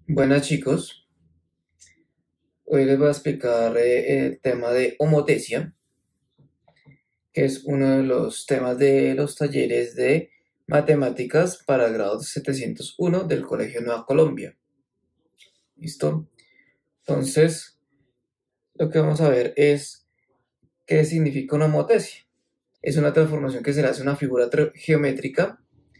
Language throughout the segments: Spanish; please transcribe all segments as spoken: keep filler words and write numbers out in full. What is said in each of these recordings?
Buenas chicos, hoy les voy a explicar eh, el tema de homotesia, que es uno de los temas de los talleres de matemáticas para el grado setecientos uno del Colegio Nueva Colombia. ¿Listo? Entonces, lo que vamos a ver es qué significa una homotesia. Es una transformación que se le hace a una figura geométrica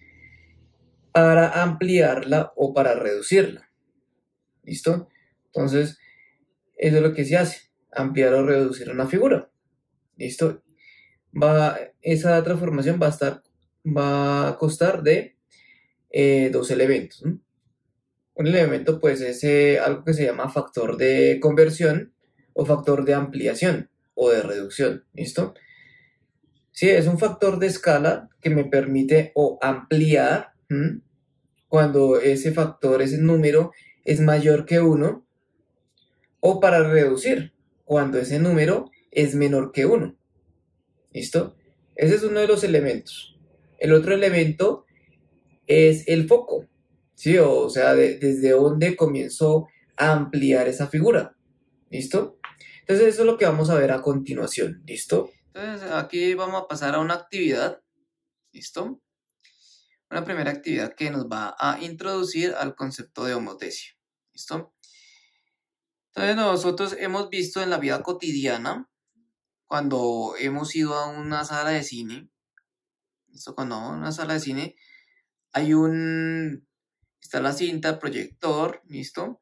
para ampliarla o para reducirla. ¿Listo? Entonces, eso es lo que se hace, ampliar o reducir una figura. ¿Listo? Va, esa transformación va a estar, va a costar de eh, dos elementos, ¿no? Un elemento pues es eh, algo que se llama factor de conversión o factor de ampliación o de reducción, ¿listo? Sí, es un factor de escala que me permite o ampliar ¿m? Cuando ese factor, ese número es mayor que uno, o para reducir cuando ese número es menor que uno. ¿Listo? Ese es uno de los elementos. El otro elemento es el foco, ¿sí? O sea, de, desde dónde comienzo a ampliar esa figura. ¿Listo? Entonces eso es lo que vamos a ver a continuación. ¿Listo? Entonces aquí vamos a pasar a una actividad. ¿Listo? Una primera actividad que nos va a introducir al concepto de homotesia. ¿Listo? Entonces nosotros hemos visto en la vida cotidiana, cuando hemos ido a una sala de cine, ¿listo? Cuando vamos a una sala de cine, hay un, está la cinta, proyector, ¿listo?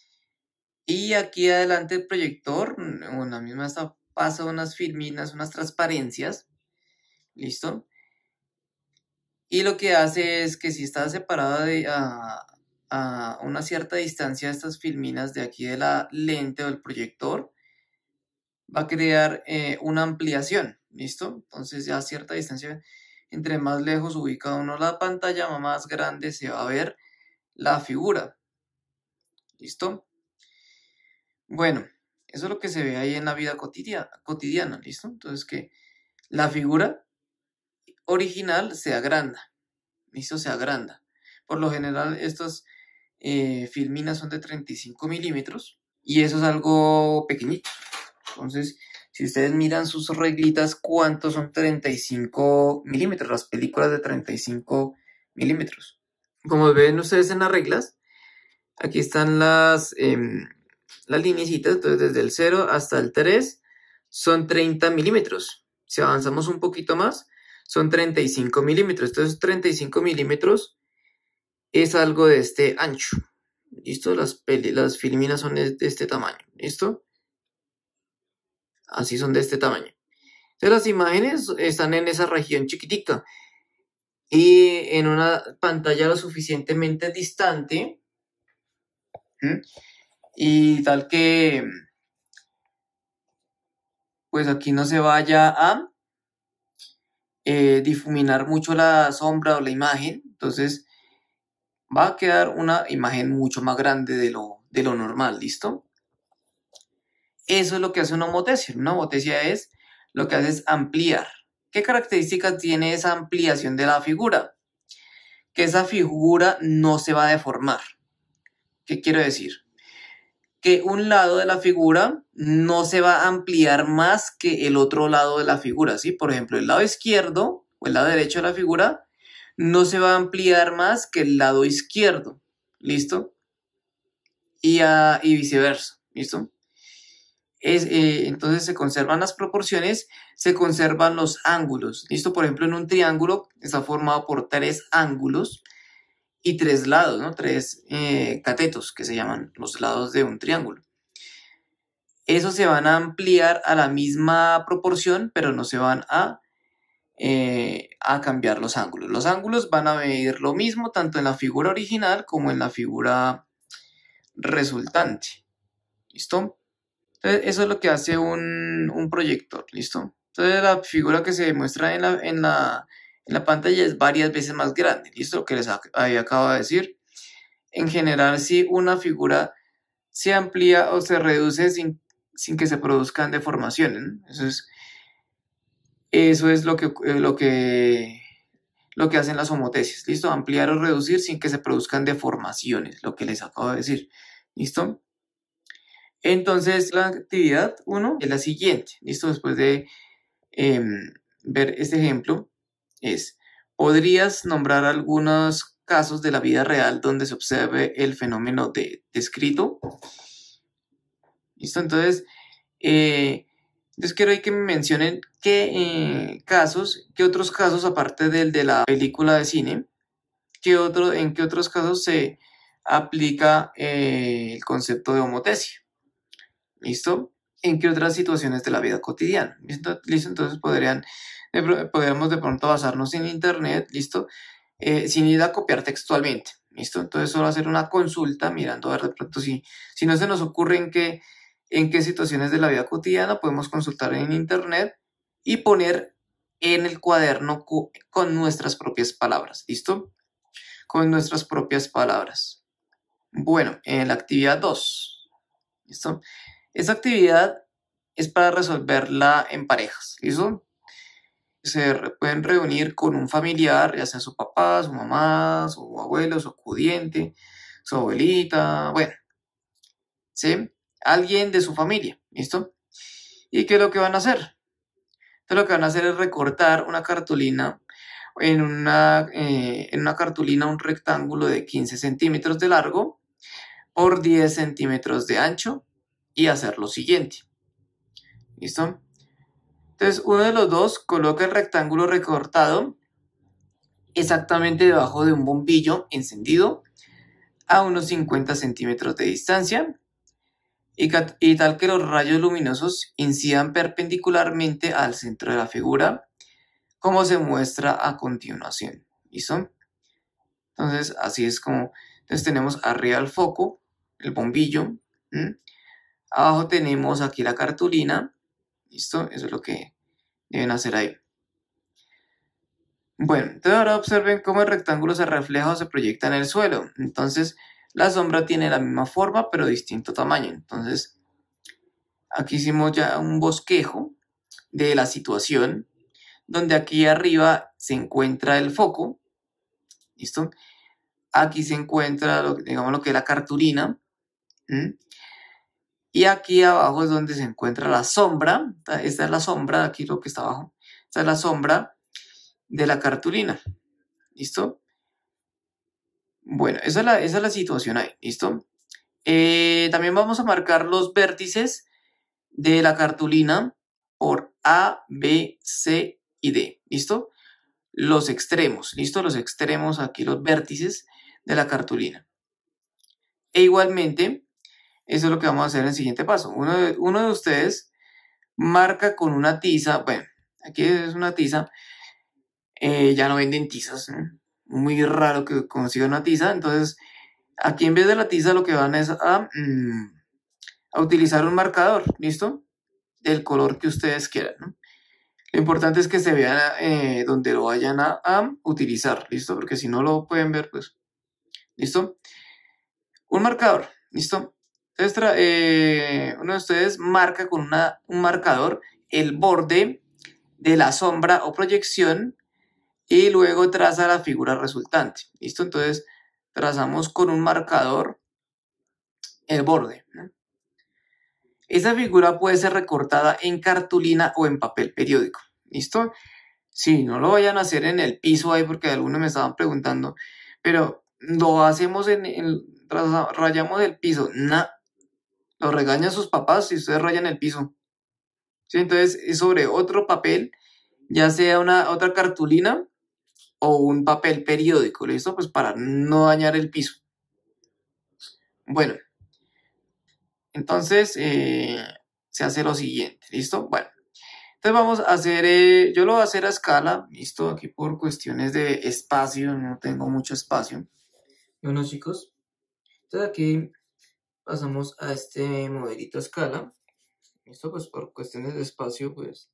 Y aquí adelante el proyector, bueno, la misma está, pasa unas filminas, unas transparencias, ¿listo? Y lo que hace es que si está separada de, a, a una cierta distancia de estas filminas de aquí de la lente o del proyector, va a crear eh, una ampliación, ¿listo? Entonces ya a cierta distancia, entre más lejos ubica uno la pantalla, más grande se va a ver la figura, ¿listo? Bueno, eso es lo que se ve ahí en la vida cotidiana, cotidiana, ¿listo? Entonces que la figura original se agranda, ¿listo? Se agranda. Por lo general estas eh, filminas son de treinta y cinco milímetros y eso es algo pequeñito. Entonces, si ustedes miran sus reglitas, ¿cuántos son treinta y cinco milímetros? Las películas de treinta y cinco milímetros. Como ven ustedes en las reglas, aquí están las, eh, las lineecitas, entonces desde el cero hasta el tres son treinta milímetros. Si avanzamos un poquito más, son treinta y cinco milímetros. Entonces treinta y cinco milímetros es algo de este ancho. ¿Listo? Las, peli, las filminas son de este tamaño. ¿Listo? Así son de este tamaño. Entonces las imágenes están en esa región chiquitica. Y en una pantalla lo suficientemente distante. ¿sí? Y tal que pues aquí no se vaya a eh, difuminar mucho la sombra o la imagen. Entonces va a quedar una imagen mucho más grande de lo, de lo normal. ¿Listo? Eso es lo que hace una homotesia. Una homotesia es lo que hace es ampliar. ¿Qué características tiene esa ampliación de la figura? Que esa figura no se va a deformar. ¿Qué quiero decir? Que un lado de la figura no se va a ampliar más que el otro lado de la figura, ¿sí? Por ejemplo, el lado izquierdo o el lado derecho de la figura no se va a ampliar más que el lado izquierdo, ¿listo? Y, uh, y viceversa, ¿listo? Es, eh, entonces se conservan las proporciones, se conservan los ángulos, ¿listo? Por ejemplo, en un triángulo está formado por tres ángulos y tres lados, ¿no? Tres eh, catetos, que se llaman los lados de un triángulo. Esos se van a ampliar a la misma proporción, pero no se van a, eh, a cambiar los ángulos. Los ángulos van a medir lo mismo tanto en la figura original como en la figura resultante. ¿Listo? Entonces, eso es lo que hace un, un proyector. ¿Listo? Entonces, la figura que se muestra en la, en la, en la pantalla es varias veces más grande. ¿Listo? Lo que les había acabo de decir. En general, si una figura se amplía o se reduce sin sin que se produzcan deformaciones, ¿no? Eso es, eso es lo que, lo que, lo que hacen las homotecias, ¿listo? Ampliar o reducir sin que se produzcan deformaciones, lo que les acabo de decir, ¿listo? Entonces, la actividad uno es la siguiente, ¿listo? Después de eh, ver este ejemplo, es, ¿podrías nombrar algunos casos de la vida real donde se observe el fenómeno de, descrito? ¿Listo? Entonces, eh, entonces quiero que me mencionen qué eh, casos, qué otros casos, aparte del de la película de cine, qué otro, en qué otros casos se aplica eh, el concepto de homotesia. ¿Listo? ¿En qué otras situaciones de la vida cotidiana? ¿Listo? ¿Listo? Entonces podrían, de, podríamos de pronto basarnos en internet, ¿listo? Eh, sin ir a copiar textualmente, ¿listo? Entonces solo hacer una consulta mirando a ver de pronto si, si no se nos ocurre en qué, en qué situaciones de la vida cotidiana podemos consultar en internet y poner en el cuaderno con nuestras propias palabras, ¿listo? Con nuestras propias palabras. Bueno, en la actividad dos, ¿listo? Esta actividad es para resolverla en parejas, ¿listo? Se pueden reunir con un familiar, ya sea su papá, su mamá, su abuelo, su acudiente, su abuelita, bueno, ¿sí? Alguien de su familia, ¿listo? ¿Y qué es lo que van a hacer? Entonces lo que van a hacer es recortar una cartulina, en una, eh, en una cartulina un rectángulo de quince centímetros de largo por diez centímetros de ancho y hacer lo siguiente. ¿Listo? Entonces uno de los dos coloca el rectángulo recortado exactamente debajo de un bombillo encendido a unos cincuenta centímetros de distancia y, y tal que los rayos luminosos incidan perpendicularmente al centro de la figura, como se muestra a continuación. ¿Listo? Entonces así es como, entonces tenemos arriba el foco, el bombillo, ¿m? Abajo tenemos aquí la cartulina, ¿listo? Eso es lo que deben hacer ahí. Bueno, entonces ahora observen cómo el rectángulo se refleja o se proyecta en el suelo. Entonces, la sombra tiene la misma forma, pero distinto tamaño. Entonces, aquí hicimos ya un bosquejo de la situación, donde aquí arriba se encuentra el foco, ¿listo? Aquí se encuentra, lo, digamos, lo que es la cartulina, ¿m? Y aquí abajo es donde se encuentra la sombra. Esta es la sombra, aquí lo que está abajo. Esta es la sombra de la cartulina, ¿listo? Bueno, esa es la, esa es la situación ahí, ¿listo? Eh, también vamos a marcar los vértices de la cartulina por A, B, C y D, ¿listo? Los extremos, ¿listo? Los extremos, aquí los vértices de la cartulina. E igualmente, eso es lo que vamos a hacer en el siguiente paso. Uno de, uno de ustedes marca con una tiza, bueno, aquí es una tiza, eh, ya no venden tizas, ¿no? Muy raro que consiga una tiza, entonces aquí en vez de la tiza lo que van es a, mmm, a utilizar un marcador, ¿listo? Del color que ustedes quieran, ¿no? Lo importante es que se vean eh, donde lo vayan a, a utilizar, ¿listo? Porque si no lo pueden ver, pues, ¿listo? Un marcador, ¿listo? Entonces, eh, uno de ustedes marca con una, un marcador el borde de la sombra o proyección y luego traza la figura resultante, ¿listo? Entonces, trazamos con un marcador el borde, ¿no? Esa figura puede ser recortada en cartulina o en papel periódico, ¿listo? Sí, no lo vayan a hacer en el piso ahí porque algunos me estaban preguntando, pero lo hacemos en, en rayamos el piso, nah, lo regañan sus papás si ustedes rayan el piso. ¿Sí? Entonces es sobre otro papel, ya sea una otra cartulina o un papel periódico, ¿listo? Pues para no dañar el piso. Bueno, entonces eh, se hace lo siguiente, ¿listo? Bueno. Entonces vamos a hacer, eh, yo lo voy a hacer a escala, listo, aquí por cuestiones de espacio, no tengo mucho espacio. Bueno chicos, entonces aquí pasamos a este modelito a escala, listo, pues por cuestiones de espacio, pues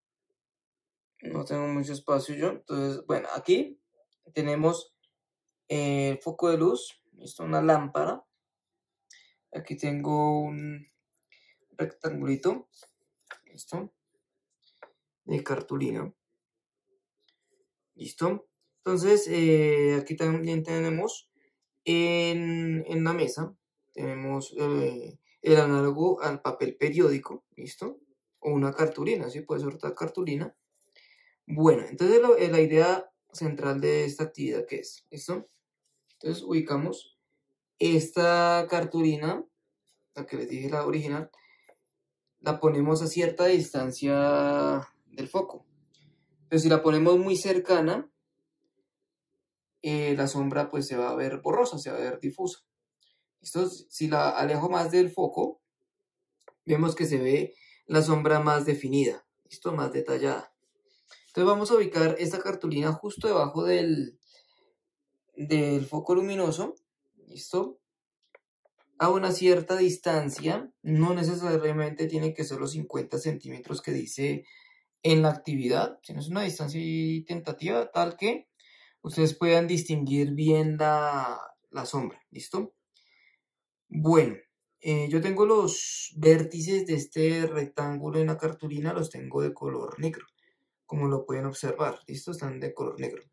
no tengo mucho espacio yo. Entonces, bueno, aquí tenemos el foco de luz, listo, una lámpara. Aquí tengo un rectangulito, listo, de cartulina, listo. Entonces, eh, aquí también tenemos en, en la mesa, tenemos eh, el análogo al papel periódico, ¿listo? O una cartulina, ¿sí? Puede ser otra cartulina. Bueno, entonces lo, eh, la idea central de esta actividad, ¿qué es? ¿Listo? Entonces ubicamos esta cartulina, la que les dije, la original, la ponemos a cierta distancia del foco. Entonces si la ponemos muy cercana, eh, la sombra pues se va a ver borrosa, se va a ver difusa. ¿Listo? Si la alejo más del foco, vemos que se ve la sombra más definida, ¿listo? Más detallada. Entonces vamos a ubicar esta cartulina justo debajo del, del foco luminoso, ¿listo? A una cierta distancia, no necesariamente tiene que ser los cincuenta centímetros que dice en la actividad, sino es una distancia tentativa tal que ustedes puedan distinguir bien la, la sombra, ¿listo? Bueno, eh, yo tengo los vértices de este rectángulo en la cartulina, los tengo de color negro, como lo pueden observar, ¿listo? Están de color negro.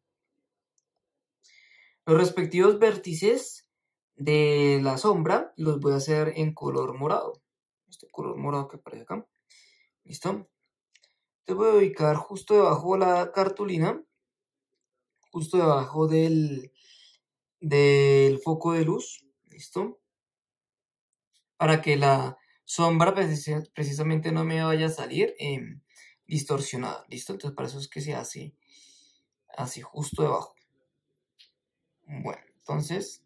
Los respectivos vértices de la sombra los voy a hacer en color morado. Este color morado que aparece acá. ¿Listo? Te voy a ubicar justo debajo de la cartulina, justo debajo del, del foco de luz. ¿Listo? Para que la sombra precis precisamente no me vaya a salir eh, distorsionada. ¿Listo? Entonces para eso es que se hace así justo debajo. Bueno, entonces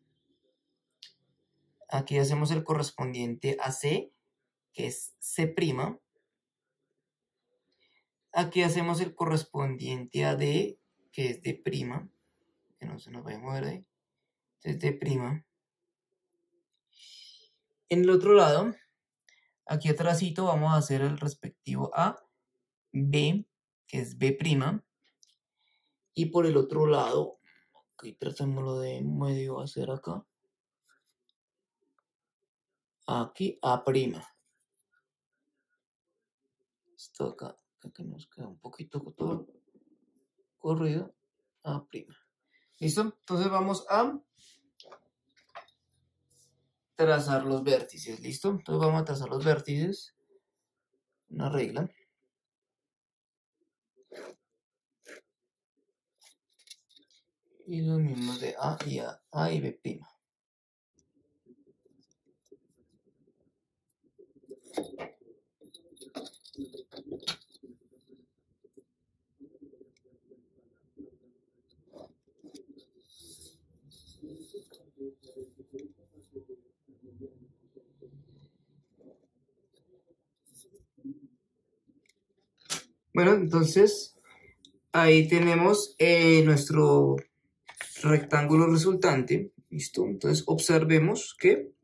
aquí hacemos el correspondiente a C, que es C'. Aquí hacemos el correspondiente a D, que es D', que no se nos vaya a mover ahí. Entonces D'. En el otro lado, aquí atrásito vamos a hacer el respectivo a B, que es B'. Y por el otro lado, aquí tratámoslo de medio hacer acá. Aquí A'. Esto acá, acá nos queda un poquito todo corrido. A'. ¿Listo? Entonces vamos a trazar los vértices. ¿Listo? Entonces vamos a trazar los vértices. Una regla. Y los mismos de A y A, A y B'. Bueno, entonces ahí tenemos eh, nuestro rectángulo resultante. ¿Listo? Entonces observemos que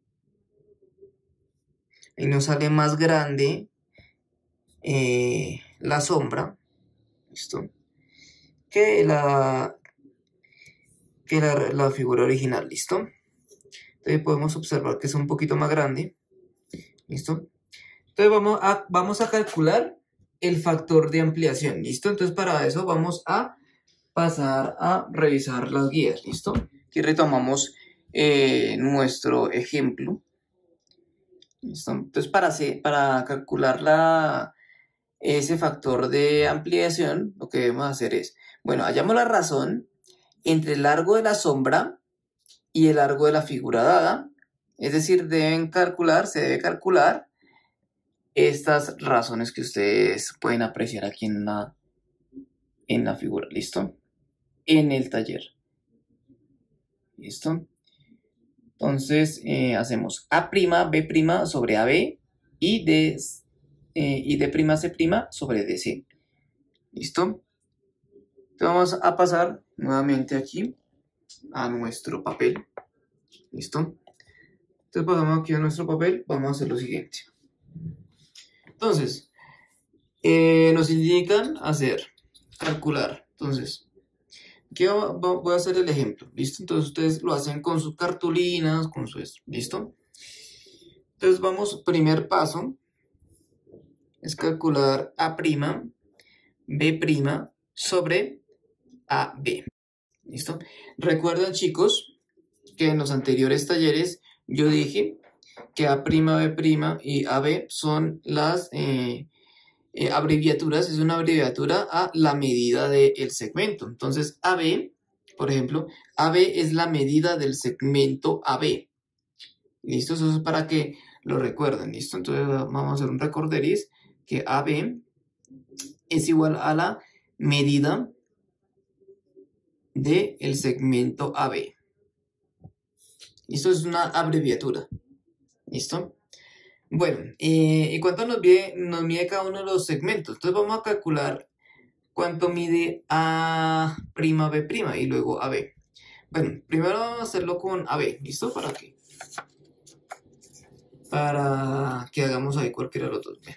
ahí nos sale más grande eh, la sombra. ¿Listo? Que la, que la, la figura original. ¿Listo? Entonces podemos observar que es un poquito más grande. ¿Listo? Entonces vamos a, vamos a calcular el factor de ampliación. ¿Listo? Entonces para eso vamos a pasar a revisar las guías. ¿Listo? Aquí retomamos eh, nuestro ejemplo. ¿Listo? Entonces para, hacer, para calcular la, ese factor de ampliación, lo que debemos hacer es, bueno, hallamos la razón entre el largo de la sombra y el largo de la figura dada. Es decir, deben calcular, se debe calcular estas razones que ustedes pueden apreciar aquí en la, en la figura. ¿Listo? En el taller. ¿Listo? Entonces eh, hacemos A', B' sobre A B y D, eh, y D'C' sobre D C. ¿Listo? Entonces vamos a pasar nuevamente aquí a nuestro papel. ¿Listo? Entonces pasamos aquí a nuestro papel. Vamos a hacer lo siguiente. Entonces, eh, nos indican hacer, calcular. Entonces, aquí voy a hacer el ejemplo. ¿Listo? Entonces ustedes lo hacen con sus cartulinas, con su esto. ¿Listo? Entonces vamos, primer paso es calcular A', B' sobre A B. ¿Listo? Recuerden, chicos, que en los anteriores talleres yo dije que A', B' y A B son las eh, eh, abreviaturas, es una abreviatura a la medida del segmento. Entonces, A B, por ejemplo, A B es la medida del segmento A B. ¿Listo? Eso es para que lo recuerden, ¿listo? Entonces vamos a hacer un recorderis que A B es igual a la medida del segmento A B. Esto es una abreviatura. ¿Listo? Bueno, eh, ¿y cuánto nos mide, nos mide cada uno de los segmentos? Entonces vamos a calcular cuánto mide A', B' y luego A B. Bueno, primero vamos a hacerlo con A B. ¿Listo? ¿Para qué? Para que hagamos ahí cualquiera de los dos. Bien.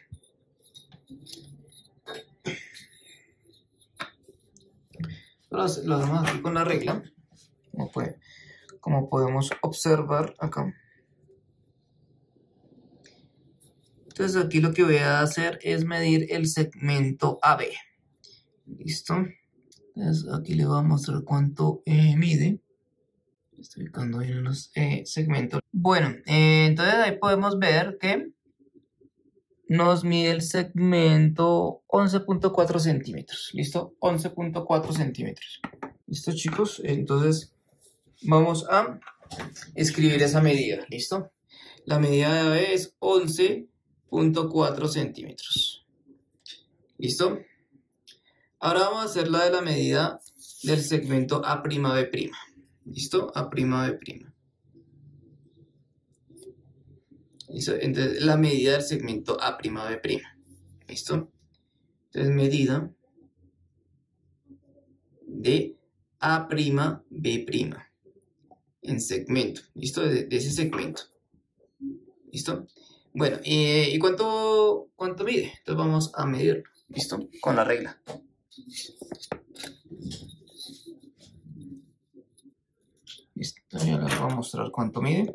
Lo hacemos aquí con la regla, como, puede, como podemos observar acá. Entonces aquí lo que voy a hacer es medir el segmento A B. ¿Listo? Entonces aquí le voy a mostrar cuánto eh, mide. Estoy ubicando ahí en los eh, segmentos. Bueno, eh, entonces ahí podemos ver que nos mide el segmento once punto cuatro centímetros. ¿Listo? once punto cuatro centímetros. ¿Listo, chicos? Entonces vamos a escribir esa medida. ¿Listo? La medida de A B es once punto cuatro centímetros. ¿Listo? Ahora vamos a hacer la de la medida del segmento A', B'. ¿Listo? A', B'. ¿Listo? Entonces, la medida del segmento A', B'. ¿Listo? Entonces, medida de A', B' en segmento. ¿Listo? De, de ese segmento. ¿Listo? Bueno, eh, ¿y cuánto, cuánto mide? Entonces vamos a medirlo. ¿Listo? Con la regla. Listo, ya les voy a mostrar cuánto mide.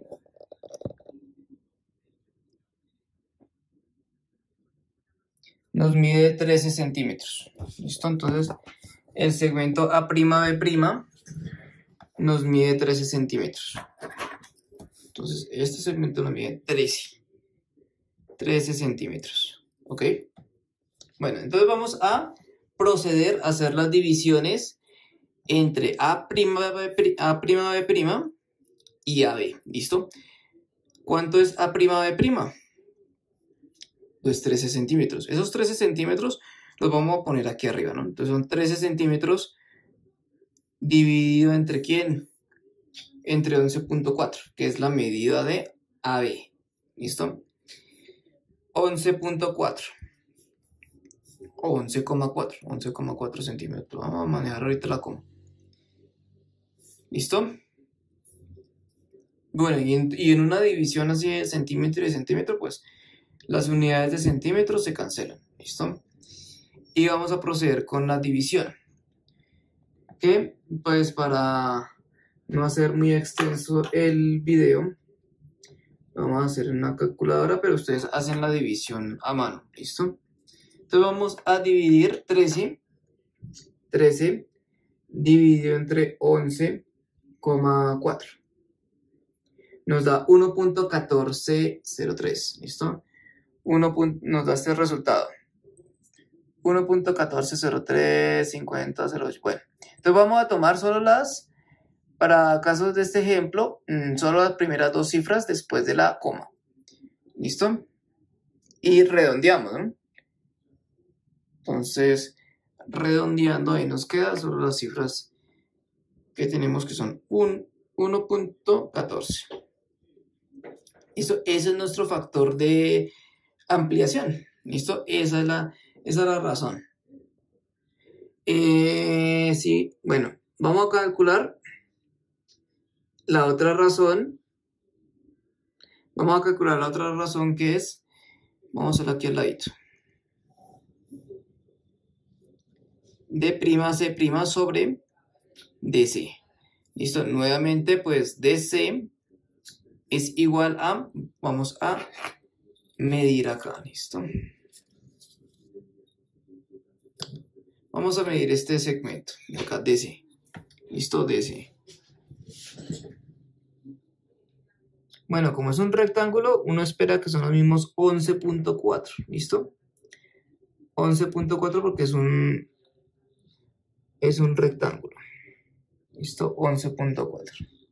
Nos mide trece centímetros. ¿Listo? Entonces, el segmento A', B' nos mide trece centímetros. Entonces, este segmento nos mide trece. trece centímetros. ¿Ok? Bueno, entonces vamos a proceder a hacer las divisiones entre A', B', A', B' y A B. ¿Listo? ¿Cuánto es A', B'? Pues trece centímetros. Esos trece centímetros los vamos a poner aquí arriba, ¿no? Entonces son trece centímetros dividido entre ¿quién? Entre once punto cuatro, que es la medida de A B. ¿Listo? once punto cuatro. O once coma cuatro. once coma cuatro centímetros. Vamos a manejar ahorita la coma. ¿Listo? Bueno, y en, y en una división así de centímetro y de centímetro, pues las unidades de centímetros se cancelan. ¿Listo? Y vamos a proceder con la división. Que, pues, para no hacer muy extenso el video, vamos a hacer una calculadora, pero ustedes hacen la división a mano. ¿Listo? Entonces vamos a dividir trece. trece dividido entre once coma cuatro. Nos da uno punto uno cuatro cero tres. ¿Listo? uno. Nos da este resultado. uno punto uno cuatro cero tres cincuenta cero ocho. Bueno, entonces vamos a tomar solo las, para casos de este ejemplo, solo las primeras dos cifras después de la coma. ¿Listo? Y redondeamos, ¿no? Entonces, redondeando ahí nos queda solo las cifras que tenemos, que son uno punto catorce. ¿Listo? Ese es nuestro factor de ampliación. ¿Listo? Esa es la, esa es la razón. Eh, sí, bueno, vamos a calcular la otra razón. Vamos a calcular la otra razón, que es, vamos a hacerla aquí al ladito. D', C' sobre D C. ¿Listo? Nuevamente, pues D C es igual a, vamos a medir acá, ¿listo? Vamos a medir este segmento de acá, D C. ¿Listo? D C. Bueno, como es un rectángulo, uno espera que son los mismos once punto cuatro. ¿Listo? once punto cuatro porque es un, es un rectángulo. ¿Listo? once punto cuatro.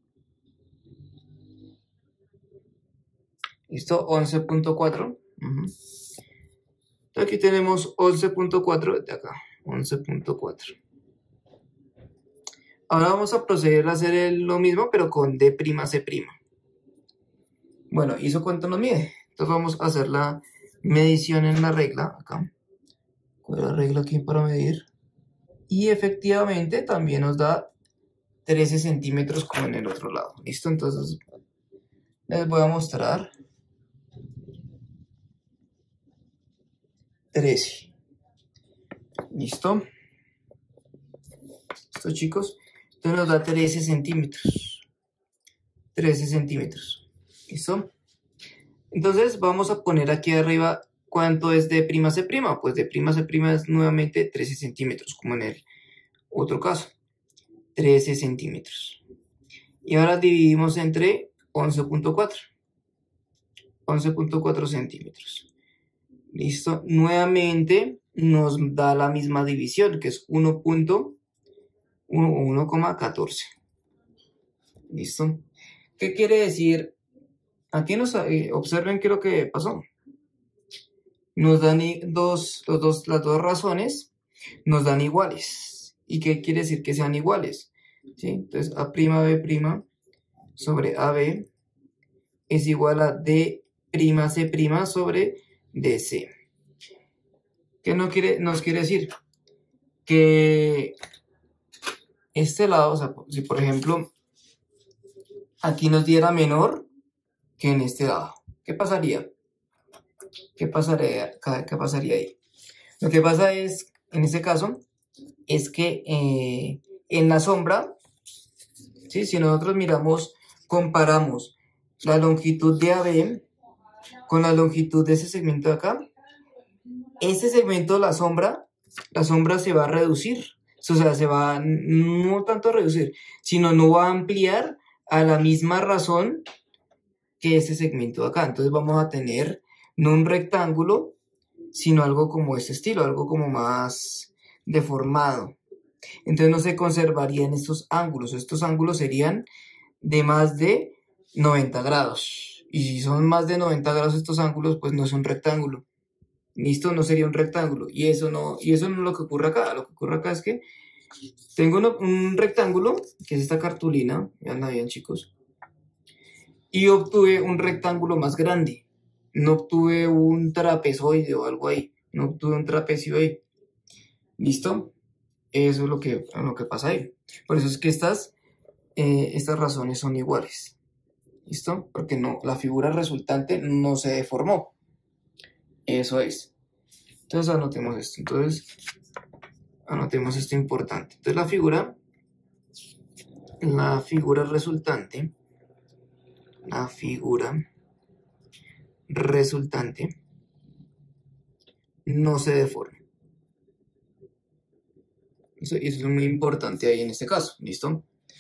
¿Listo? once punto cuatro. Uh-huh. Aquí tenemos once punto cuatro de acá. once punto cuatro. Ahora vamos a proceder a hacer el, lo mismo, pero con D'C'. Bueno, ¿y eso cuánto nos mide? Entonces vamos a hacer la medición en la regla, acá. ¿Cuál es la regla aquí para medir? Y efectivamente también nos da trece centímetros como en el otro lado. ¿Listo? Entonces les voy a mostrar. trece. ¿Listo? ¿Listo, chicos? Entonces nos da trece centímetros. trece centímetros. ¿Listo? Entonces vamos a poner aquí arriba cuánto es de prima C'. Pues de prima C' es nuevamente trece centímetros, como en el otro caso. trece centímetros. Y ahora dividimos entre once punto cuatro. once punto cuatro centímetros. ¿Listo? Nuevamente nos da la misma división, que es uno coma catorce. ¿Listo? ¿Qué quiere decir? Aquí nos eh, observen qué es lo que pasó. Nos dan dos, los dos, las dos razones nos dan iguales. ¿Y qué quiere decir que sean iguales? ¿Sí? Entonces A'B' sobre A B es igual a D'C' sobre D C. ¿Qué no quiere, nos quiere decir? Que este lado, o sea, si por ejemplo aquí nos diera menor que en este lado, ¿qué pasaría? ¿Qué pasaría, qué pasaría ahí? Lo que pasa es, en este caso, es que eh, en la sombra, ¿sí? Si nosotros miramos, comparamos la longitud de A B con la longitud de ese segmento de acá, ese segmento, la sombra, la sombra se va a reducir. O sea, se va, no tanto a reducir, sino no va a ampliar a la misma razón que este segmento de acá. Entonces vamos a tener no un rectángulo, sino algo como este estilo, algo como más deformado. Entonces no se conservarían estos ángulos. Estos ángulos serían de más de noventa grados. Y si son más de noventa grados estos ángulos, pues no es un rectángulo. ¿Listo? No sería un rectángulo. Y eso no, y eso no es lo que ocurre acá. Lo que ocurre acá es que tengo uno, un rectángulo, que es esta cartulina. Veanla bien, chicos. Y obtuve un rectángulo más grande. No obtuve un trapezoide o algo ahí. No obtuve un trapecio ahí. ¿Listo? Eso es lo que, lo que pasa ahí. Por eso es que estas, eh, estas razones son iguales. ¿Listo? Porque no, la figura resultante no se deformó. Eso es. Entonces anotemos esto. Entonces anotemos esto importante. Entonces la figura, la figura resultante, la figura resultante no se deforma. Eso, eso es muy importante ahí en este caso. ¿Listo?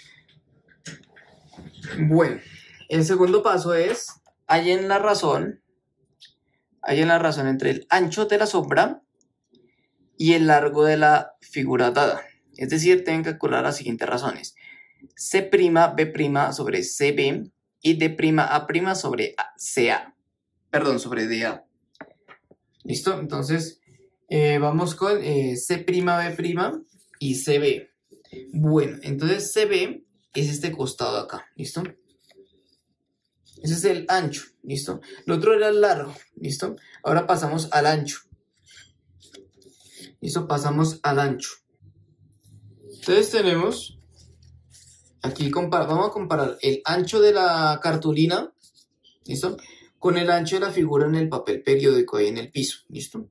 Bueno, el segundo paso es, hay en la razón, hay en la razón entre el ancho de la sombra y el largo de la figura dada. Es decir, tienen que calcular las siguientes razones. C'B' sobre C B y D'A' sobre C A. Perdón, sobre D A. ¿Listo? Entonces, eh, vamos con eh, C'B' y C B. Bueno, entonces C B es este costado de acá. ¿Listo? Ese es el ancho. ¿Listo? Lo otro era el largo. ¿Listo? Ahora pasamos al ancho. ¿Listo? Pasamos al ancho. Entonces tenemos, aquí vamos a comparar el ancho de la cartulina, ¿listo? Con el ancho de la figura en el papel periódico ahí en el piso, ¿listo?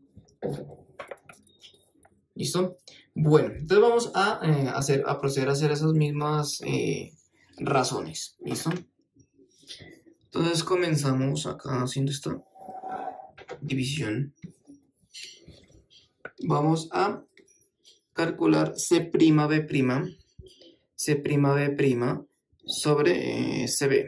¿Listo? Bueno, entonces vamos a, eh, hacer, a proceder a hacer esas mismas eh, razones, ¿listo? Entonces comenzamos acá haciendo esta división. Vamos a calcular C'B'. C'B' sobre eh, C B.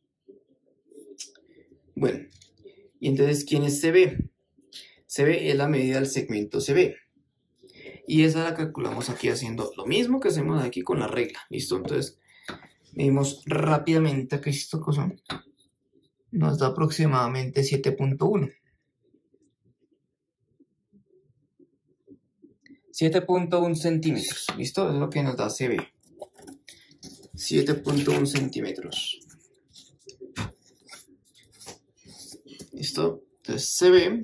Bueno, y entonces, ¿quién es C B? C B es la medida del segmento C B. Y esa la calculamos aquí haciendo lo mismo que hacemos aquí con la regla. ¿Listo? Entonces, medimos rápidamente aquí esta cosa. Nos da aproximadamente siete punto uno. siete punto uno centímetros. ¿Listo? Es lo que nos da C B. siete punto uno centímetros. ¿Listo? Entonces, C B,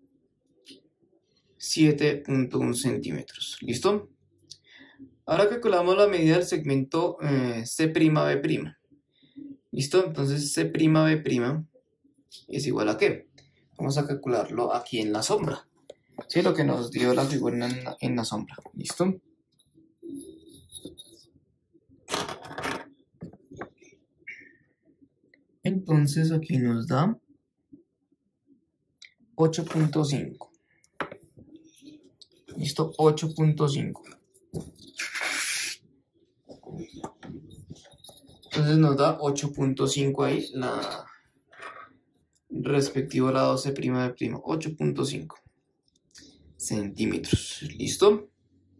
siete punto uno centímetros. ¿Listo? Ahora calculamos la medida del segmento eh, C'B'. ¿Listo? Entonces, C'B' es igual a ¿qué? Vamos a calcularlo aquí en la sombra. ¿Sí? Lo que nos dio la figura en la, en la sombra. ¿Listo? Entonces, aquí nos da ocho punto cinco. ¿Listo? ocho punto cinco. Entonces nos da ocho punto cinco ahí, la respectivo lado C'B', ocho punto cinco centímetros. ¿Listo?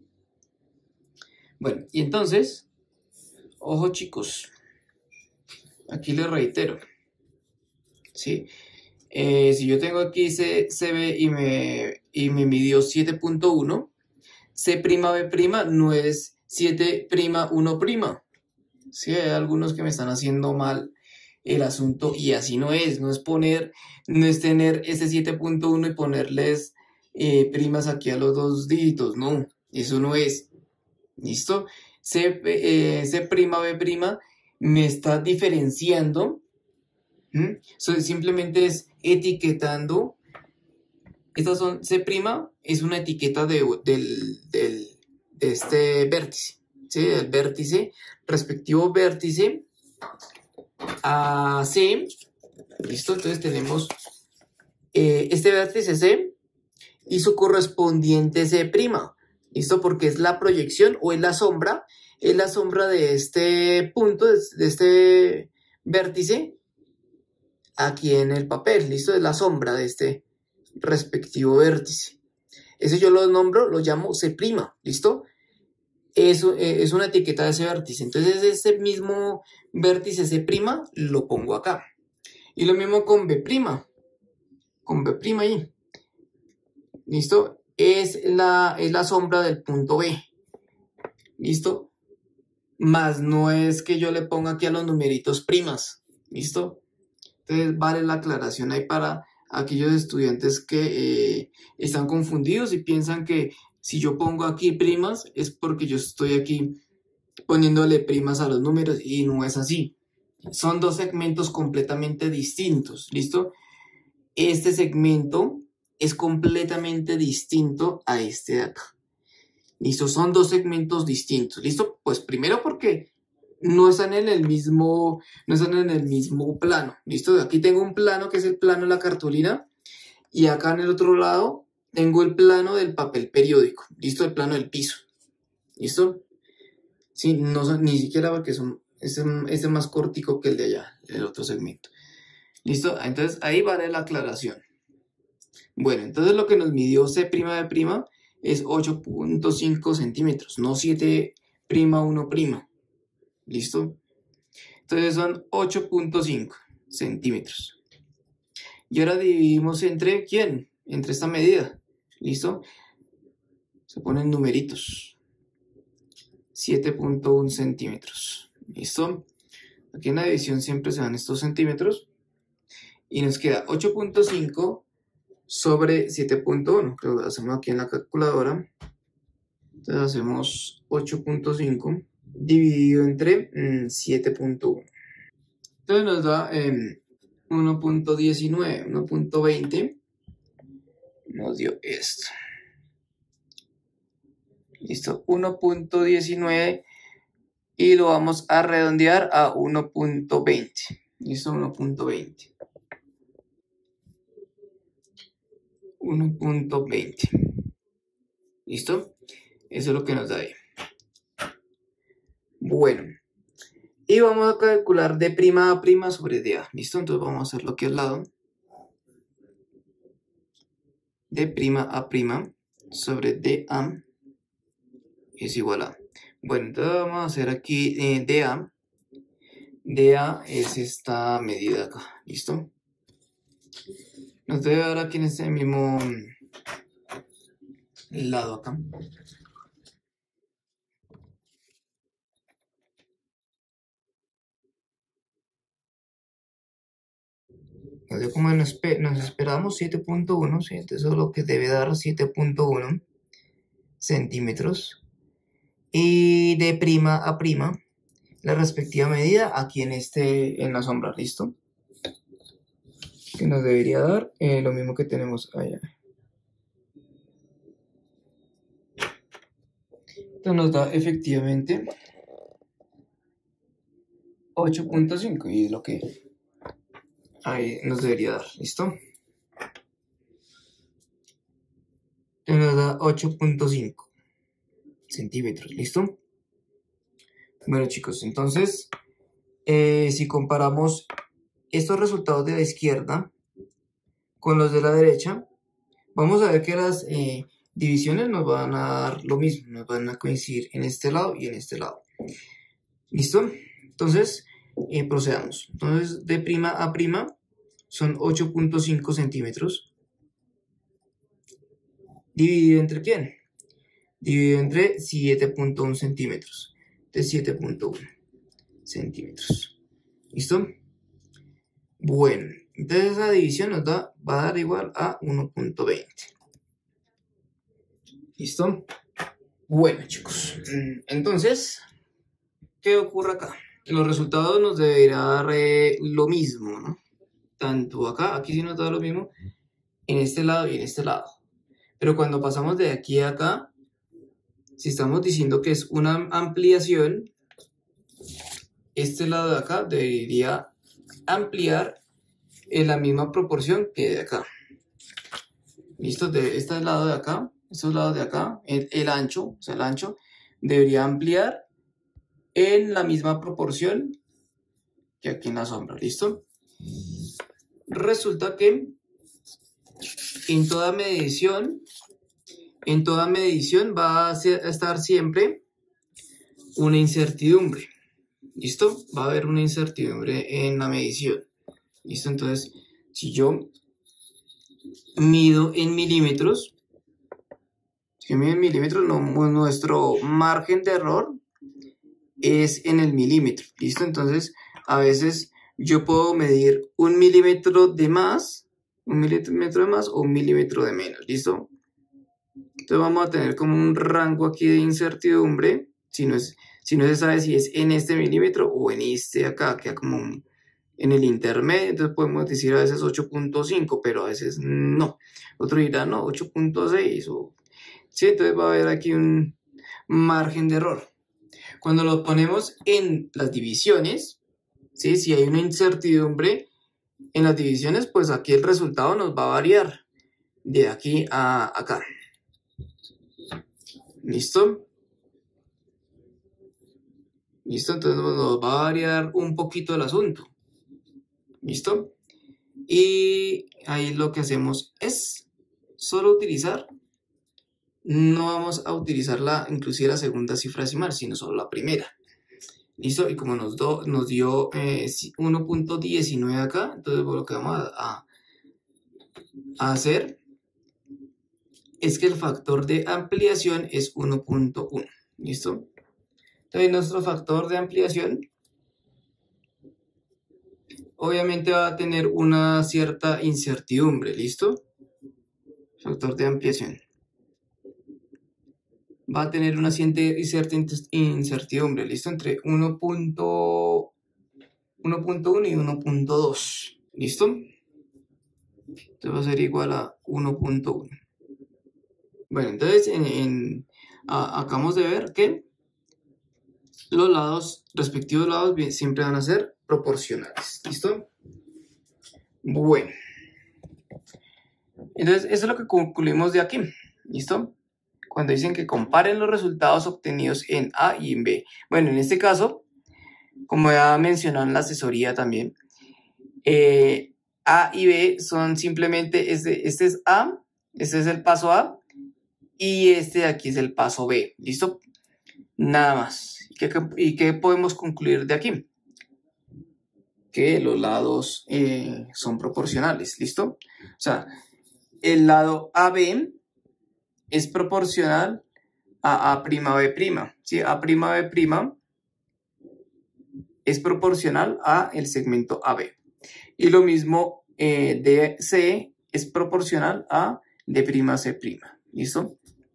Bueno, y entonces, ojo chicos, aquí les reitero, ¿sí? Eh, si yo tengo aquí C, CB y me, y me midió siete punto uno, C'B' no es siete uno'. Sí, hay algunos que me están haciendo mal el asunto y así no es, no es poner, no es tener ese siete punto uno y ponerles eh, primas aquí a los dos dígitos, no, eso no es. ¿Listo? C, eh, C'B' me está diferenciando. ¿Mm? So, simplemente es etiquetando. Estas son C' es una etiqueta de, del, del, de este vértice, ¿sí? El vértice, respectivo vértice a C. ¿Listo? Entonces tenemos eh, este vértice C y su correspondiente C'. ¿Listo? Porque es la proyección o es la sombra, es la sombra de este punto, de este vértice aquí en el papel. ¿Listo? Es la sombra de este respectivo vértice. Eso yo lo nombro, lo llamo C'. ¿Listo? Eso eh, es una etiqueta de ese vértice. Entonces ese mismo vértice C' lo pongo acá. Y lo mismo con B'. Con B' ahí. ¿Listo? Es la, es la sombra del punto B. ¿Listo? Más no es que yo le ponga aquí a los numeritos primas. ¿Listo? Entonces vale la aclaración ahí para aquellos estudiantes que eh, están confundidos y piensan que si yo pongo aquí primas es porque yo estoy aquí poniéndole primas a los números y no es así. Son dos segmentos completamente distintos. ¿Listo? Este segmento es completamente distinto a este de acá. ¿Listo? Son dos segmentos distintos. ¿Listo? Pues primero porque no están en el mismo, no están en el mismo plano. ¿Listo? Aquí tengo un plano que es el plano de la cartulina y acá en el otro lado tengo el plano del papel periódico. ¿Listo? El plano del piso. ¿Listo? Sí, no son, ni siquiera porque son, este, este es más cortico que el de allá, el otro segmento. ¿Listo? Entonces ahí vale la aclaración. Bueno, entonces lo que nos midió C'B' es ocho punto cinco centímetros, no siete uno'. ¿Listo? Entonces son ocho punto cinco centímetros. Y ahora dividimos entre ¿quién? Entre esta medida. ¿Listo? Se ponen numeritos. siete punto uno centímetros. ¿Listo? Aquí en la división siempre se dan estos centímetros. Y nos queda ocho punto cinco sobre siete punto uno. Lo hacemos aquí en la calculadora. Entonces hacemos ocho punto cinco dividido entre mm, siete punto uno. Entonces nos da eh, uno punto diecinueve, uno punto veinte. Nos dio esto. Listo, uno punto diecinueve y lo vamos a redondear a uno punto veinte. Listo, uno punto veinte. uno punto veinte. ¿Listo? Eso es lo que nos da ahí. Bueno, y vamos a calcular d' a' sobre dA, ¿listo? Entonces vamos a hacerlo aquí al lado. D' a' sobre dA es igual a... Bueno, entonces vamos a hacer aquí eh, dA. dA es esta medida acá, ¿listo? Nos debe dar aquí en este mismo lado acá. Nos dio como nos, nos esperábamos siete punto uno, ¿sí? Entonces eso es lo que debe dar siete punto uno centímetros. Y de prima a prima, la respectiva medida aquí en, este, en la sombra, ¿listo? Que nos debería dar eh, lo mismo que tenemos allá. Entonces nos da efectivamente ocho punto cinco y es lo que ahí nos debería dar, ¿listo? Entonces nos da ocho punto cinco centímetros, ¿listo? Bueno chicos, entonces eh, si comparamos estos resultados de la izquierda con los de la derecha, vamos a ver que las eh, divisiones nos van a dar lo mismo, nos van a coincidir en este lado y en este lado. ¿Listo? Entonces, eh, procedamos. Entonces, de prima a prima son ocho punto cinco centímetros. ¿Dividido entre quién? Dividido entre siete punto uno centímetros. De siete punto uno centímetros. ¿Listo? Bueno, entonces esa división nos da, va a dar igual a uno punto veinte. ¿Listo? Bueno, chicos, entonces, ¿qué ocurre acá? Los resultados nos deberá dar eh, lo mismo, ¿no? Tanto acá, aquí sí nos da lo mismo, en este lado y en este lado. Pero cuando pasamos de aquí a acá, si estamos diciendo que es una ampliación, este lado de acá debería ampliar en la misma proporción que de acá. ¿Listo? De este lado de acá, estos lados de acá, el, el ancho, o sea, el ancho, debería ampliar en la misma proporción que aquí en la sombra, ¿listo? Resulta que en toda medición, en toda medición va a, ser, a estar siempre una incertidumbre, ¿listo? Va a haber una incertidumbre en la medición, ¿listo? Entonces, si yo mido en milímetros, si yo mido en milímetros, no, nuestro margen de error es en el milímetro, ¿listo? Entonces, a veces yo puedo medir un milímetro de más, un milímetro de más o un milímetro de menos, ¿listo? Entonces vamos a tener como un rango aquí de incertidumbre, si no, es, si no se sabe si es en este milímetro o en este acá, queda como un, en el intermedio, entonces podemos decir a veces ocho punto cinco, pero a veces no. Otro dirá, no, ocho punto seis, o... sí, entonces va a haber aquí un margen de error. Cuando lo ponemos en las divisiones, ¿sí? Si hay una incertidumbre en las divisiones, pues aquí el resultado nos va a variar de aquí a acá. ¿Listo? ¿Listo? Entonces nos va a variar un poquito el asunto. ¿Listo? Y ahí lo que hacemos es solo utilizar, no vamos a utilizar la, inclusive la segunda cifra decimal, sino solo la primera. ¿Listo? Y como nos, do, nos dio eh, uno punto diecinueve acá, entonces lo que vamos a, a hacer es que el factor de ampliación es uno punto uno. ¿Listo? Entonces nuestro factor de ampliación obviamente va a tener una cierta incertidumbre. ¿Listo? Factor de ampliación va a tener una cierta incertidumbre, ¿listo? Entre uno punto uno y uno punto dos, ¿listo? Entonces va a ser igual a uno punto uno. Bueno, entonces en, en, a, acabamos de ver que los lados, respectivos lados, siempre van a ser proporcionales, ¿listo? Bueno. Entonces, eso es lo que concluimos de aquí, ¿listo? cuando dicen que comparen los resultados obtenidos en A y en B. Bueno, en este caso, como ya mencionó en la asesoría también, eh, A y B son simplemente, este, este es A, este es el paso A, y este de aquí es el paso B, ¿listo? Nada más. ¿Y qué, y qué podemos concluir de aquí? Que los lados eh, son proporcionales, ¿listo? O sea, el lado A B es proporcional a A'B', ¿sí? A'B' es proporcional a el segmento A B. Y lo mismo eh, D C es proporcional a D'C', ¿listo?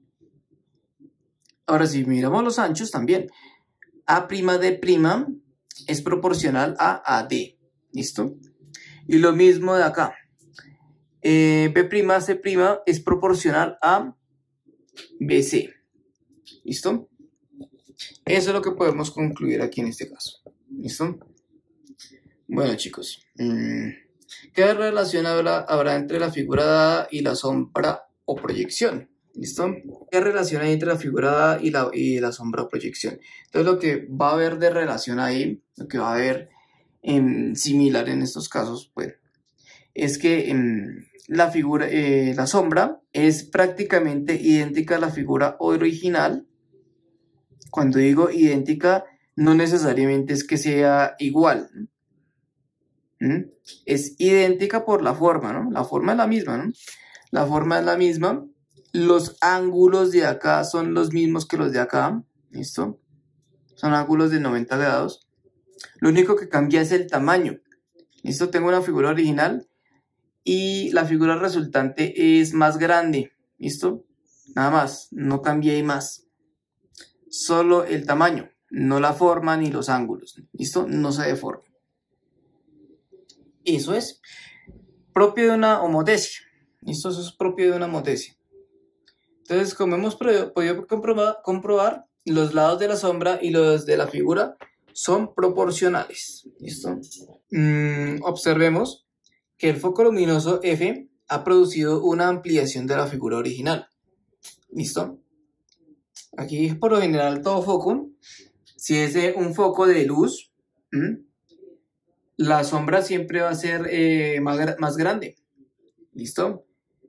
Ahora si miramos los anchos también, A'D' es proporcional a A D, ¿listo? Y lo mismo de acá, eh, B'C' es proporcional a B C, ¿listo? Eso es lo que podemos concluir aquí en este caso, ¿listo? Bueno chicos, ¿qué relación habrá, habrá entre la figura dada y la sombra o proyección? ¿Listo? ¿Qué relación hay entre la figura dada y la, y la sombra o proyección? Entonces lo que va a haber de relación ahí, lo que va a haber en similar en estos casos, pues, es que en la figura, eh, la sombra es prácticamente idéntica a la figura original. Cuando digo idéntica, no necesariamente es que sea igual. ¿Mm? Es idéntica por la forma, ¿no? La forma es la misma, ¿no? La forma es la misma. Los ángulos de acá son los mismos que los de acá, ¿listo? Son ángulos de noventa grados. Lo único que cambia es el tamaño, ¿listo? Tengo una figura original y la figura resultante es más grande, ¿listo? Nada más, no cambié más. Solo el tamaño, no la forma ni los ángulos, ¿listo? No se deforma. Eso es propio de una homotesia, ¿listo? Eso es propio de una homotesia. Entonces, como hemos podido comprobar, comprobar, los lados de la sombra y los de la figura son proporcionales, ¿listo? Mm, observemos que el foco luminoso F ha producido una ampliación de la figura original, ¿listo? Aquí, por lo general, todo foco, si es un foco de luz, ¿m? la sombra siempre va a ser eh, más, más grande, ¿listo?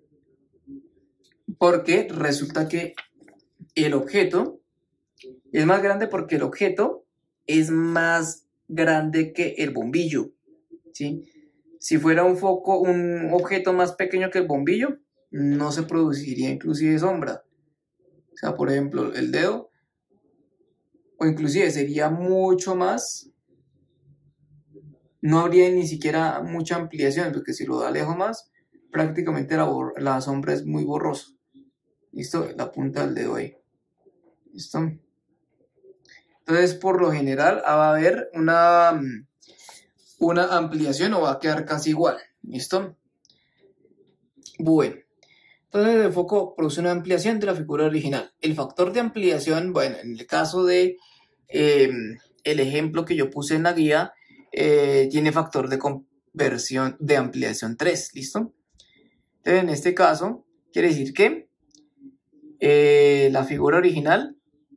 Porque resulta que el objeto es más grande porque el objeto es más grande que el bombillo, ¿sí? Si fuera un foco, un objeto más pequeño que el bombillo, no se produciría inclusive sombra. O sea, por ejemplo, el dedo, o inclusive sería mucho más, no habría ni siquiera mucha ampliación, porque si lo alejo más, prácticamente la, la sombra es muy borrosa. ¿Listo? La punta del dedo ahí. ¿Listo? Entonces, por lo general, va a haber una, una ampliación o va a quedar casi igual. ¿Listo? Bueno. Entonces, el foco produce una ampliación de la figura original. El factor de ampliación, bueno, en el caso de eh, el ejemplo que yo puse en la guía, eh, tiene factor de conversión de ampliación tres. ¿Listo? Entonces, en este caso, quiere decir que Eh, la figura original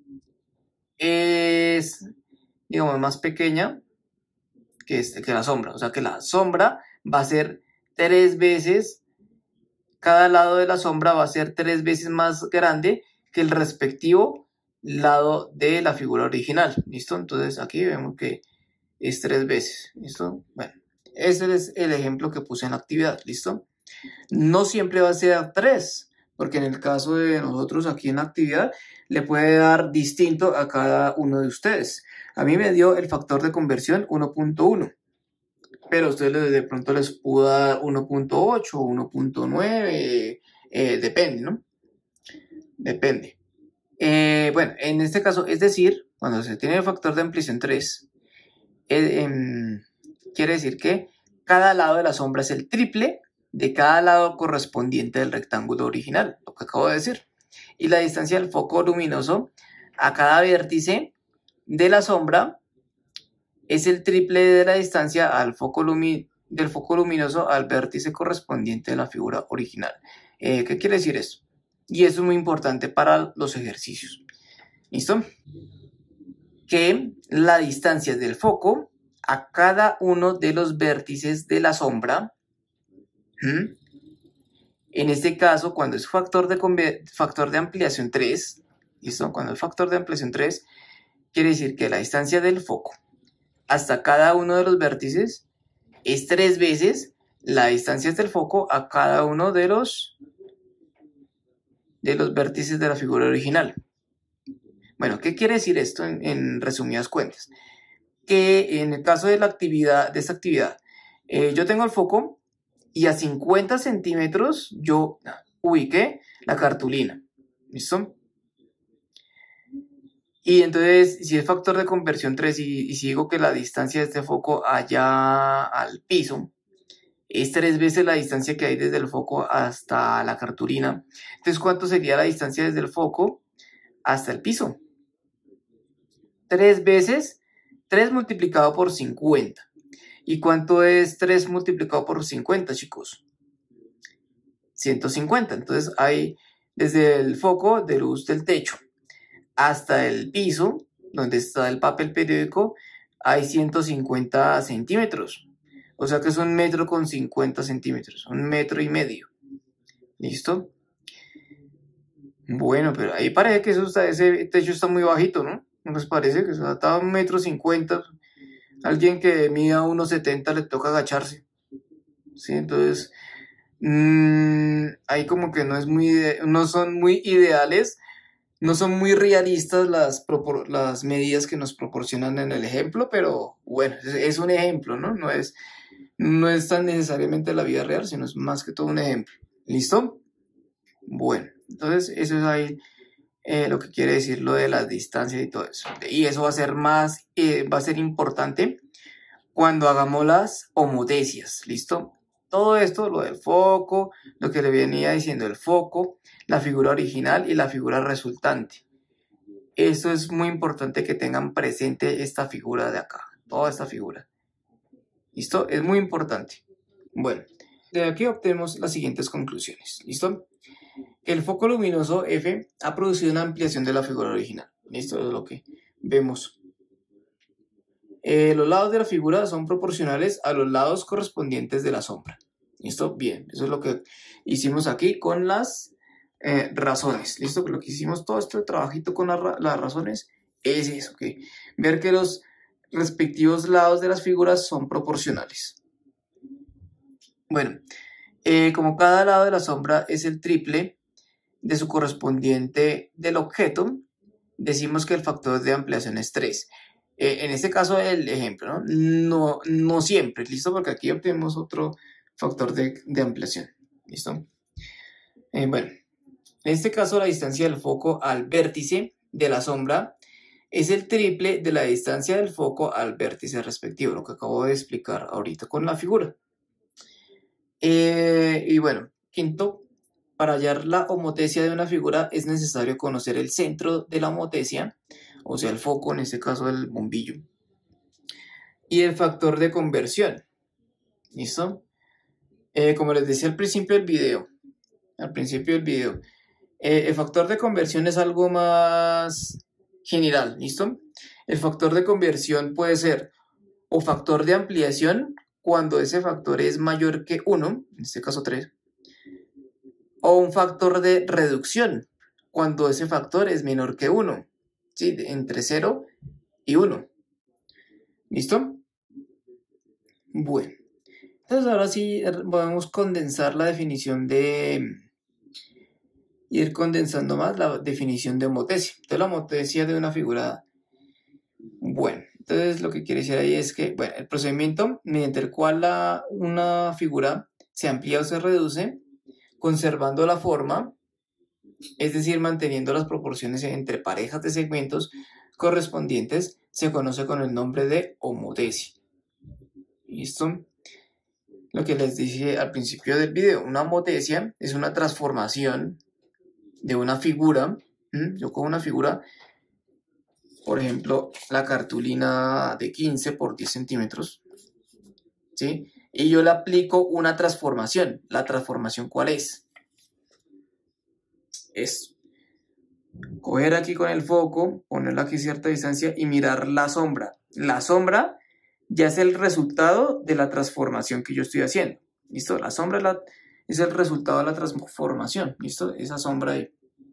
es, digamos, más pequeña que, este, que la sombra. O sea que la sombra va a ser tres veces, cada lado de la sombra va a ser tres veces más grande que el respectivo lado de la figura original. ¿Listo? Entonces aquí vemos que es tres veces. ¿Listo? Bueno, ese es el ejemplo que puse en la actividad. ¿Listo? No siempre va a ser tres. Porque en el caso de nosotros aquí en la actividad, le puede dar distinto a cada uno de ustedes. A mí me dio el factor de conversión uno punto uno, pero a ustedes de pronto les pudo dar uno punto ocho o uno punto nueve, eh, depende, ¿no? Depende. Eh, bueno, en este caso, es decir, cuando se tiene el factor de ampliación tres, eh, eh, quiere decir que cada lado de la sombra es el triple de cada lado correspondiente del rectángulo original, lo que acabo de decir. Y la distancia del foco luminoso a cada vértice de la sombra es el triple de la distancia al foco lumi del foco luminoso al vértice correspondiente de la figura original. Eh, ¿Qué quiere decir eso? y eso es muy importante para los ejercicios. ¿Listo? Que la distancia del foco a cada uno de los vértices de la sombra, ¿hmm? En este caso, cuando es factor de, factor de ampliación tres, ¿listo? Cuando es factor de ampliación tres, quiere decir que la distancia del foco hasta cada uno de los vértices es tres veces la distancia del foco a cada uno de los, de los vértices de la figura original. Bueno, ¿qué quiere decir esto en, en resumidas cuentas? Que en el caso de la actividad, de esta actividad, eh, yo tengo el foco y a cincuenta centímetros yo ubiqué la cartulina. ¿Listo? Y entonces, si es factor de conversión tres y, y si digo que la distancia de este foco allá al piso es tres veces la distancia que hay desde el foco hasta la cartulina, entonces, ¿cuánto sería la distancia desde el foco hasta el piso? tres veces, tres multiplicado por cincuenta. ¿Y cuánto es tres multiplicado por cincuenta, chicos? ciento cincuenta. Entonces, hay desde el foco de luz del techo hasta el piso, donde está el papel periódico, hay ciento cincuenta centímetros. O sea que es un metro con cincuenta centímetros, un metro y medio. ¿Listo? Bueno, pero ahí parece que eso está, ese techo está muy bajito, ¿no? ¿No les parece? Que está a un metro cincuenta. Alguien que mida uno setenta le toca agacharse. ¿Sí? Entonces, mmm, ahí como que no, es muy no son muy ideales, no son muy realistas las, las medidas que nos proporcionan en el ejemplo, pero bueno, es, es un ejemplo, ¿no? No es, no es tan necesariamente la vida real, sino es más que todo un ejemplo. ¿Listo? Bueno, entonces eso es ahí eh, lo que quiere decir lo de las distancias y todo eso. Y eso va a ser más, eh, va a ser importante cuando hagamos las homotecias. ¿Listo? Todo esto, lo del foco, lo que le venía diciendo el foco, la figura original y la figura resultante. Esto es muy importante que tengan presente esta figura de acá, toda esta figura. ¿Listo? Es muy importante. Bueno, de aquí obtenemos las siguientes conclusiones. ¿Listo? El foco luminoso F ha producido una ampliación de la figura original. ¿Listo? Es lo que vemos. Eh, los lados de la figura son proporcionales a los lados correspondientes de la sombra. ¿Listo? Bien, eso es lo que hicimos aquí con las eh, razones. ¿Listo? Lo que hicimos todo este trabajito con la, las razones es eso, ¿ok? Ver que los respectivos lados de las figuras son proporcionales. Bueno, eh, como cada lado de la sombra es el triple de su correspondiente del objeto, decimos que el factor de ampliación es tres. Eh, en este caso, el ejemplo, ¿no? No, no siempre, ¿listo? Porque aquí obtenemos otro factor de, de ampliación, ¿listo? Eh, bueno, en este caso la distancia del foco al vértice de la sombra es el triple de la distancia del foco al vértice respectivo, lo que acabo de explicar ahorita con la figura. Eh, y bueno, quinto, para hallar la homotecia de una figura es necesario conocer el centro de la homotecia, o sea, el foco, en este caso el bombillo, y el factor de conversión. ¿Listo? Eh, como les decía al principio del video, al principio del video, eh, el factor de conversión es algo más general, ¿listo? El factor de conversión puede ser o factor de ampliación cuando ese factor es mayor que uno, en este caso tres, o un factor de reducción cuando ese factor es menor que uno, ¿sí? Entre cero y uno. ¿Listo? Bueno, entonces ahora sí podemos condensar la definición de... ir condensando más la definición de homotecia. Entonces la homotecia de una figura... Bueno, entonces lo que quiere decir ahí es que, bueno, el procedimiento mediante el cual la, una figura se amplía o se reduce, conservando la forma, es decir, manteniendo las proporciones entre parejas de segmentos correspondientes, se conoce con el nombre de homotecia. ¿Listo? Lo que les dije al principio del video, una homotecia es una transformación de una figura. ¿Mm? Yo cojo una figura, por ejemplo, la cartulina de quince por diez centímetros, ¿sí? Y yo le aplico una transformación. ¿La transformación cuál es? esto. Coger aquí con el foco, ponerlo aquí a cierta distancia y mirar la sombra. La sombra ya es el resultado de la transformación que yo estoy haciendo. ¿Listo? La sombra es, la, es el resultado de la transformación. ¿Listo? Esa sombra ahí.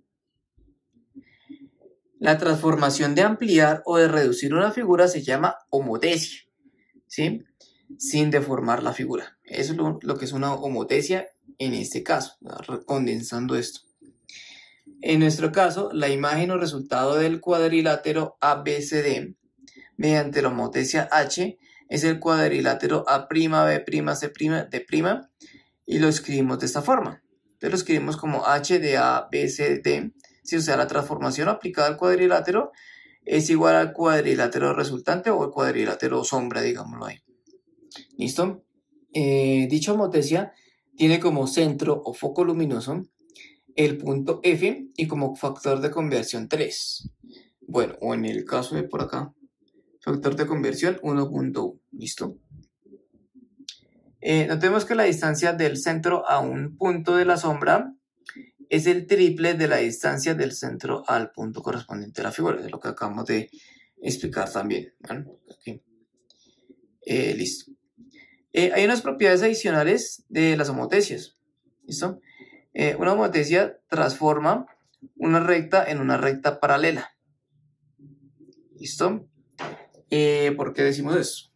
La transformación de ampliar o de reducir una figura se llama homotesia, ¿sí? Sin deformar la figura. Eso es lo, lo que es una homotesia en este caso, condensando esto. En nuestro caso, la imagen o resultado del cuadrilátero A B C D mediante la homotesia H es el cuadrilátero A', B', C', D', y lo escribimos de esta forma. Entonces lo escribimos como H de A, B, C, D. ¿Sí? O sea, la transformación aplicada al cuadrilátero es igual al cuadrilátero resultante o el cuadrilátero sombra, digámoslo ahí. ¿Listo? Eh, dicha homotesia tiene como centro o foco luminoso el punto F y como factor de conversión tres. Bueno, o en el caso de por acá, factor de conversión uno punto uno. ¿Listo? Eh, notemos que la distancia del centro a un punto de la sombra es el triple de la distancia del centro al punto correspondiente a la figura. Es lo que acabamos de explicar también. ¿Vale? Okay. Eh, listo. Eh, hay unas propiedades adicionales de las homotesias. ¿Listo? Eh, una homotesia transforma una recta en una recta paralela. ¿Listo? Eh, ¿Por qué decimos eso?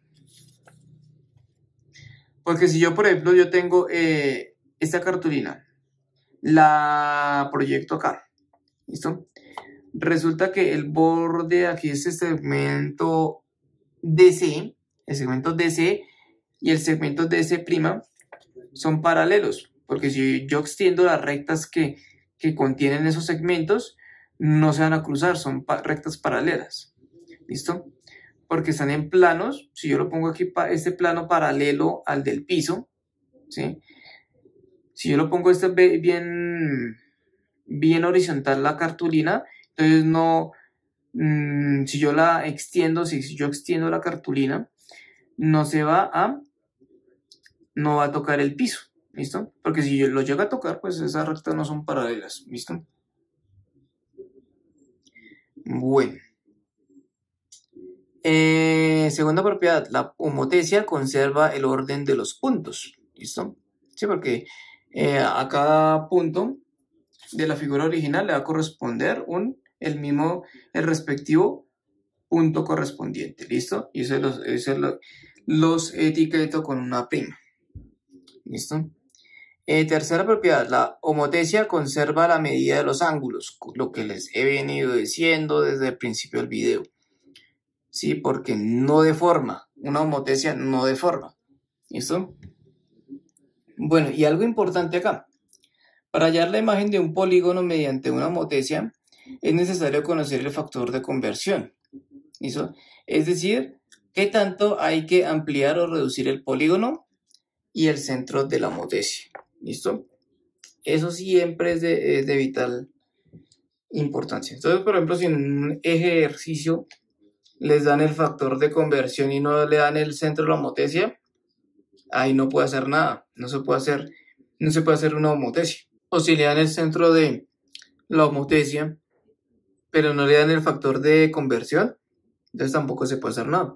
Porque si yo, por ejemplo, yo tengo eh, esta cartulina, la proyecto acá, ¿listo? Resulta que el borde aquí, este segmento D C, el segmento D C y el segmento D C' son paralelos, porque si yo extiendo las rectas que, que contienen esos segmentos, no se van a cruzar, son pa rectas paralelas, ¿listo? Porque están en planos. Si yo lo pongo aquí, este plano paralelo al del piso, ¿sí? Si yo lo pongo este bien, bien horizontal la cartulina, entonces no, mmm, si yo la extiendo, si, si yo extiendo la cartulina, no se va a, no va a tocar el piso, ¿listo? Porque si yo lo llego a tocar, pues esas rectas no son paralelas, ¿listo? Bueno. Eh, segunda propiedad, la homotesia conserva el orden de los puntos, ¿listo? Sí, porque eh, a cada punto de la figura original le va a corresponder un, el mismo, el respectivo punto correspondiente, ¿listo? Y eso los, eso los, los etiqueto con una prima, ¿listo? Eh, tercera propiedad, la homotesia conserva la medida de los ángulos, lo que les he venido diciendo desde el principio del video. Sí, porque no deforma, una homotesia no deforma, ¿listo? Bueno, y algo importante acá, para hallar la imagen de un polígono mediante una homotesia es necesario conocer el factor de conversión, ¿listo? Es decir, qué tanto hay que ampliar o reducir el polígono y el centro de la homotesia, ¿listo? Eso siempre es de, es de vital importancia. Entonces, por ejemplo, si en un ejercicio les dan el factor de conversión y no le dan el centro de la homotesia, ahí no puede hacer nada, no se puede hacer, no se puede hacer una homotesia. O si le dan el centro de la homotesia, pero no le dan el factor de conversión, entonces tampoco se puede hacer nada.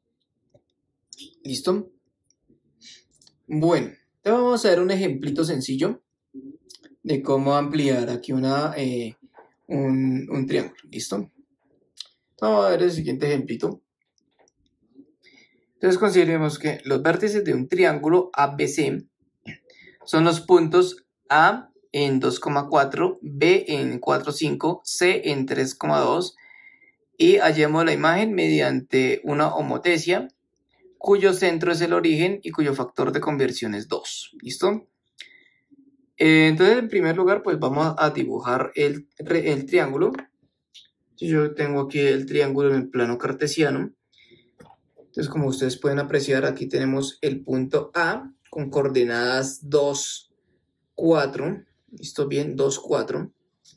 ¿Listo? Bueno, te vamos a ver un ejemplito sencillo de cómo ampliar aquí una, eh, un, un triángulo. ¿Listo? Vamos a ver el siguiente ejemplito. Entonces consideremos que los vértices de un triángulo A B C son los puntos A en dos coma cuatro, B en cuatro coma cinco, C en tres coma dos y hallemos la imagen mediante una homotesia cuyo centro es el origen y cuyo factor de conversión es dos. ¿Listo? Eh, entonces, en primer lugar, pues vamos a dibujar el, el triángulo. Yo tengo aquí el triángulo en el plano cartesiano. Entonces, como ustedes pueden apreciar, aquí tenemos el punto A con coordenadas dos, cuatro. ¿Listo? Bien, dos, cuatro.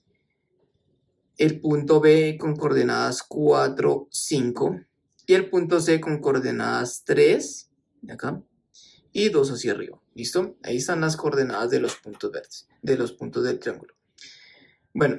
El punto B con coordenadas cuatro, cinco. Y el punto C con coordenadas tres, de acá, y dos hacia arriba. ¿Listo? Ahí están las coordenadas de los puntos verdes, de los puntos del triángulo. Bueno,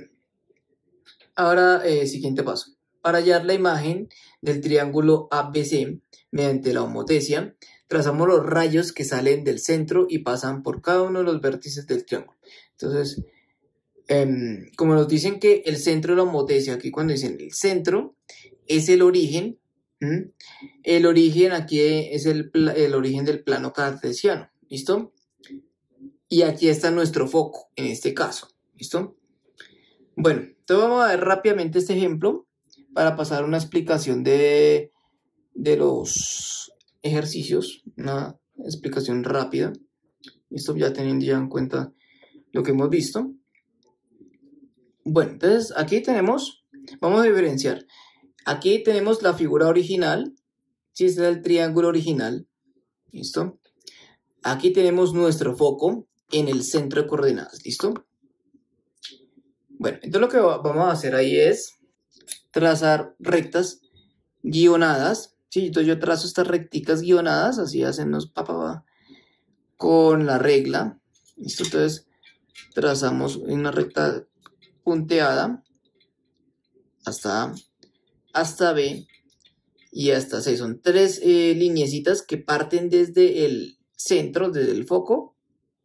ahora eh, siguiente paso. Para hallar la imagen del triángulo A B C mediante la homotesia, trazamos los rayos que salen del centro y pasan por cada uno de los vértices del triángulo. Entonces, eh, como nos dicen que el centro de la homotesia, aquí cuando dicen el centro, es el origen, ¿m? El origen aquí es el, el origen del plano cartesiano, ¿listo? Y aquí está nuestro foco, en este caso, ¿listo? Bueno, entonces vamos a ver rápidamente este ejemplo para pasar a una explicación de, de los ejercicios, una explicación rápida. Esto ya teniendo ya en cuenta lo que hemos visto. Bueno, entonces aquí tenemos, vamos a diferenciar. Aquí tenemos la figura original, si este es el triángulo original, ¿listo? Aquí tenemos nuestro foco en el centro de coordenadas, ¿listo? Bueno, entonces lo que vamos a hacer ahí es trazar rectas guionadas, ¿sí? Entonces yo trazo estas recticas guionadas, así hacemos pa, pa, pa, con la regla, ¿listo? Entonces trazamos una recta punteada hasta A, hasta B y hasta C. Son tres eh, lineecitas que parten desde el centro, desde el foco,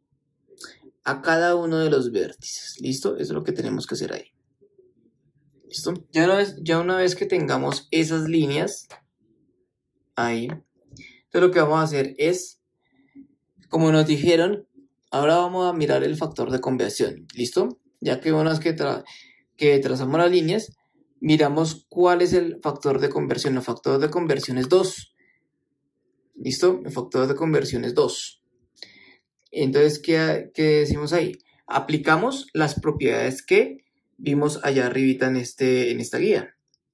a cada uno de los vértices, ¿listo? Eso es lo que tenemos que hacer ahí. ¿Listo? Ya una vez, ya una vez que tengamos esas líneas ahí, entonces lo que vamos a hacer es, como nos dijeron, ahora vamos a mirar el factor de conversión, ¿listo? Ya que una vez que, tra que trazamos las líneas, miramos cuál es el factor de conversión. El factor de conversión es dos. ¿Listo? El factor de conversión es dos. Entonces, ¿qué, qué decimos ahí? Aplicamos las propiedades que vimos allá arribita en, este, en esta guía.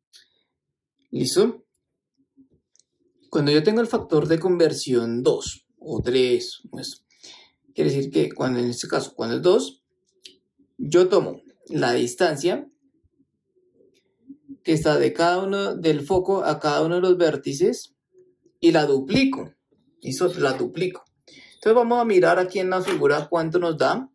¿Listo? Cuando yo tengo el factor de conversión dos o tres, pues, quiere decir que cuando en este caso, cuando es dos, yo tomo la distancia que está de cada uno del foco a cada uno de los vértices y la duplico. ¿Listo? La duplico. Entonces vamos a mirar aquí en la figura cuánto nos da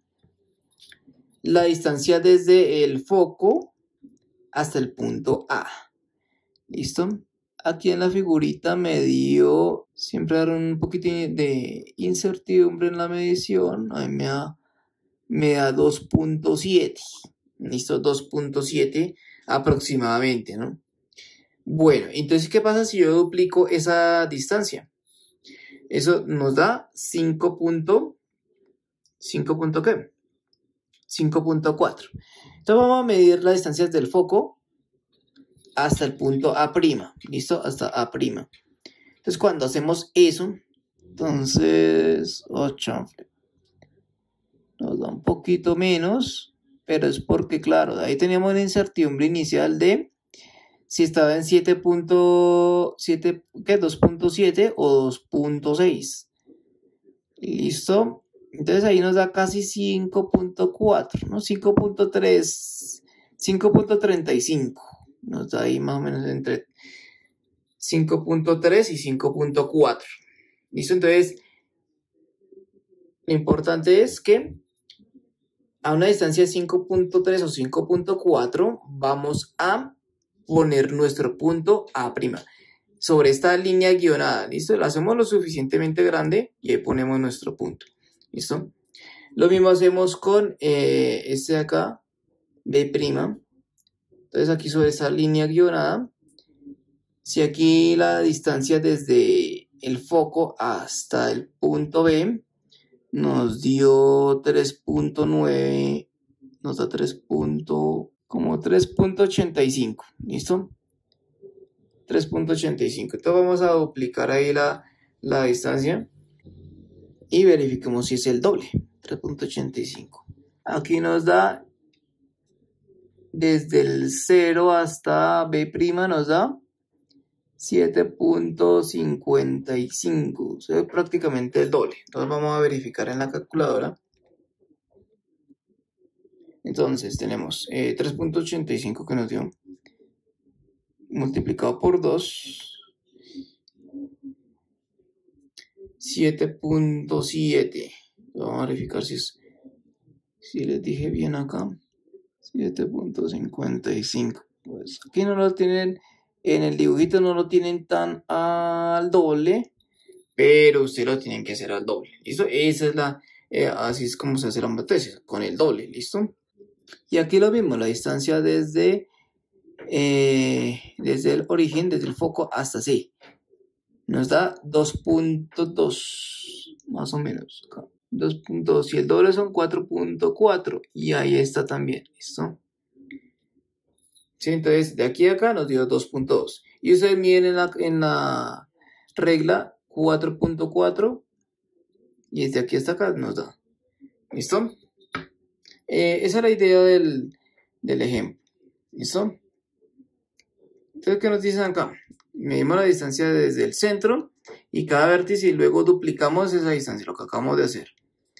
la distancia desde el foco hasta el punto A. ¿Listo? Aquí en la figurita me dio, siempre dar un poquito de incertidumbre en la medición. Ahí me da, me da dos punto siete. ¿Listo? dos punto siete aproximadamente, ¿no? Bueno, entonces, ¿qué pasa si yo duplico esa distancia? Eso nos da cinco punto ¿qué? cinco punto cuatro. Entonces vamos a medir las distancias del foco hasta el punto A', ¿listo? Hasta A'. Entonces cuando hacemos eso, entonces ocho, nos da un poquito menos, pero es porque, claro, ahí teníamos una incertidumbre inicial de si estaba en siete punto siete, ¿qué? dos punto siete o dos punto seis. ¿Listo? Entonces ahí nos da casi cinco punto cuatro, ¿no? cinco punto tres, cinco punto treinta y cinco. Nos da ahí más o menos entre cinco punto tres y cinco punto cuatro. ¿Listo? Entonces, lo importante es que a una distancia de cinco punto tres o cinco punto cuatro vamos a poner nuestro punto A' sobre esta línea guionada. ¿Listo? La hacemos lo suficientemente grande y ahí ponemos nuestro punto. ¿Listo? Lo mismo hacemos con eh, este de acá, B'. Entonces aquí sobre esta línea guionada, si aquí la distancia desde el foco hasta el punto B nos dio tres punto nueve, nos da tres. Como tres punto ochenta y cinco, ¿listo? tres punto ochenta y cinco. Entonces vamos a duplicar ahí la, la distancia y verifiquemos si es el doble, tres punto ochenta y cinco. Aquí nos da desde el cero hasta B' nos da siete punto cincuenta y cinco, o sea, prácticamente el doble. Entonces vamos a verificar en la calculadora. Entonces tenemos eh, tres punto ochenta y cinco que nos dio, multiplicado por dos, siete punto siete. Vamos a verificar si, es, si les dije bien acá. siete punto cincuenta y cinco. Pues aquí no lo tienen, en el dibujito no lo tienen tan al doble, pero ustedes lo tienen que hacer al doble, ¿listo? Esa es la, eh, así es como se hace la homotesía, con el doble, ¿listo? Y aquí lo mismo, la distancia desde, eh, desde el origen, desde el foco hasta C, nos da dos punto dos, más o menos, dos punto dos, y el doble son cuatro punto cuatro, y ahí está también, ¿listo? Sí, entonces de aquí a acá nos dio dos punto dos, y ustedes miden en la, en la regla cuatro punto cuatro, y desde aquí hasta acá nos da, ¿listo? Eh, esa es la idea del, del ejemplo, ¿listo? Entonces, ¿qué nos dicen acá? Medimos la distancia desde el centro y cada vértice y luego duplicamos esa distancia, lo que acabamos de hacer.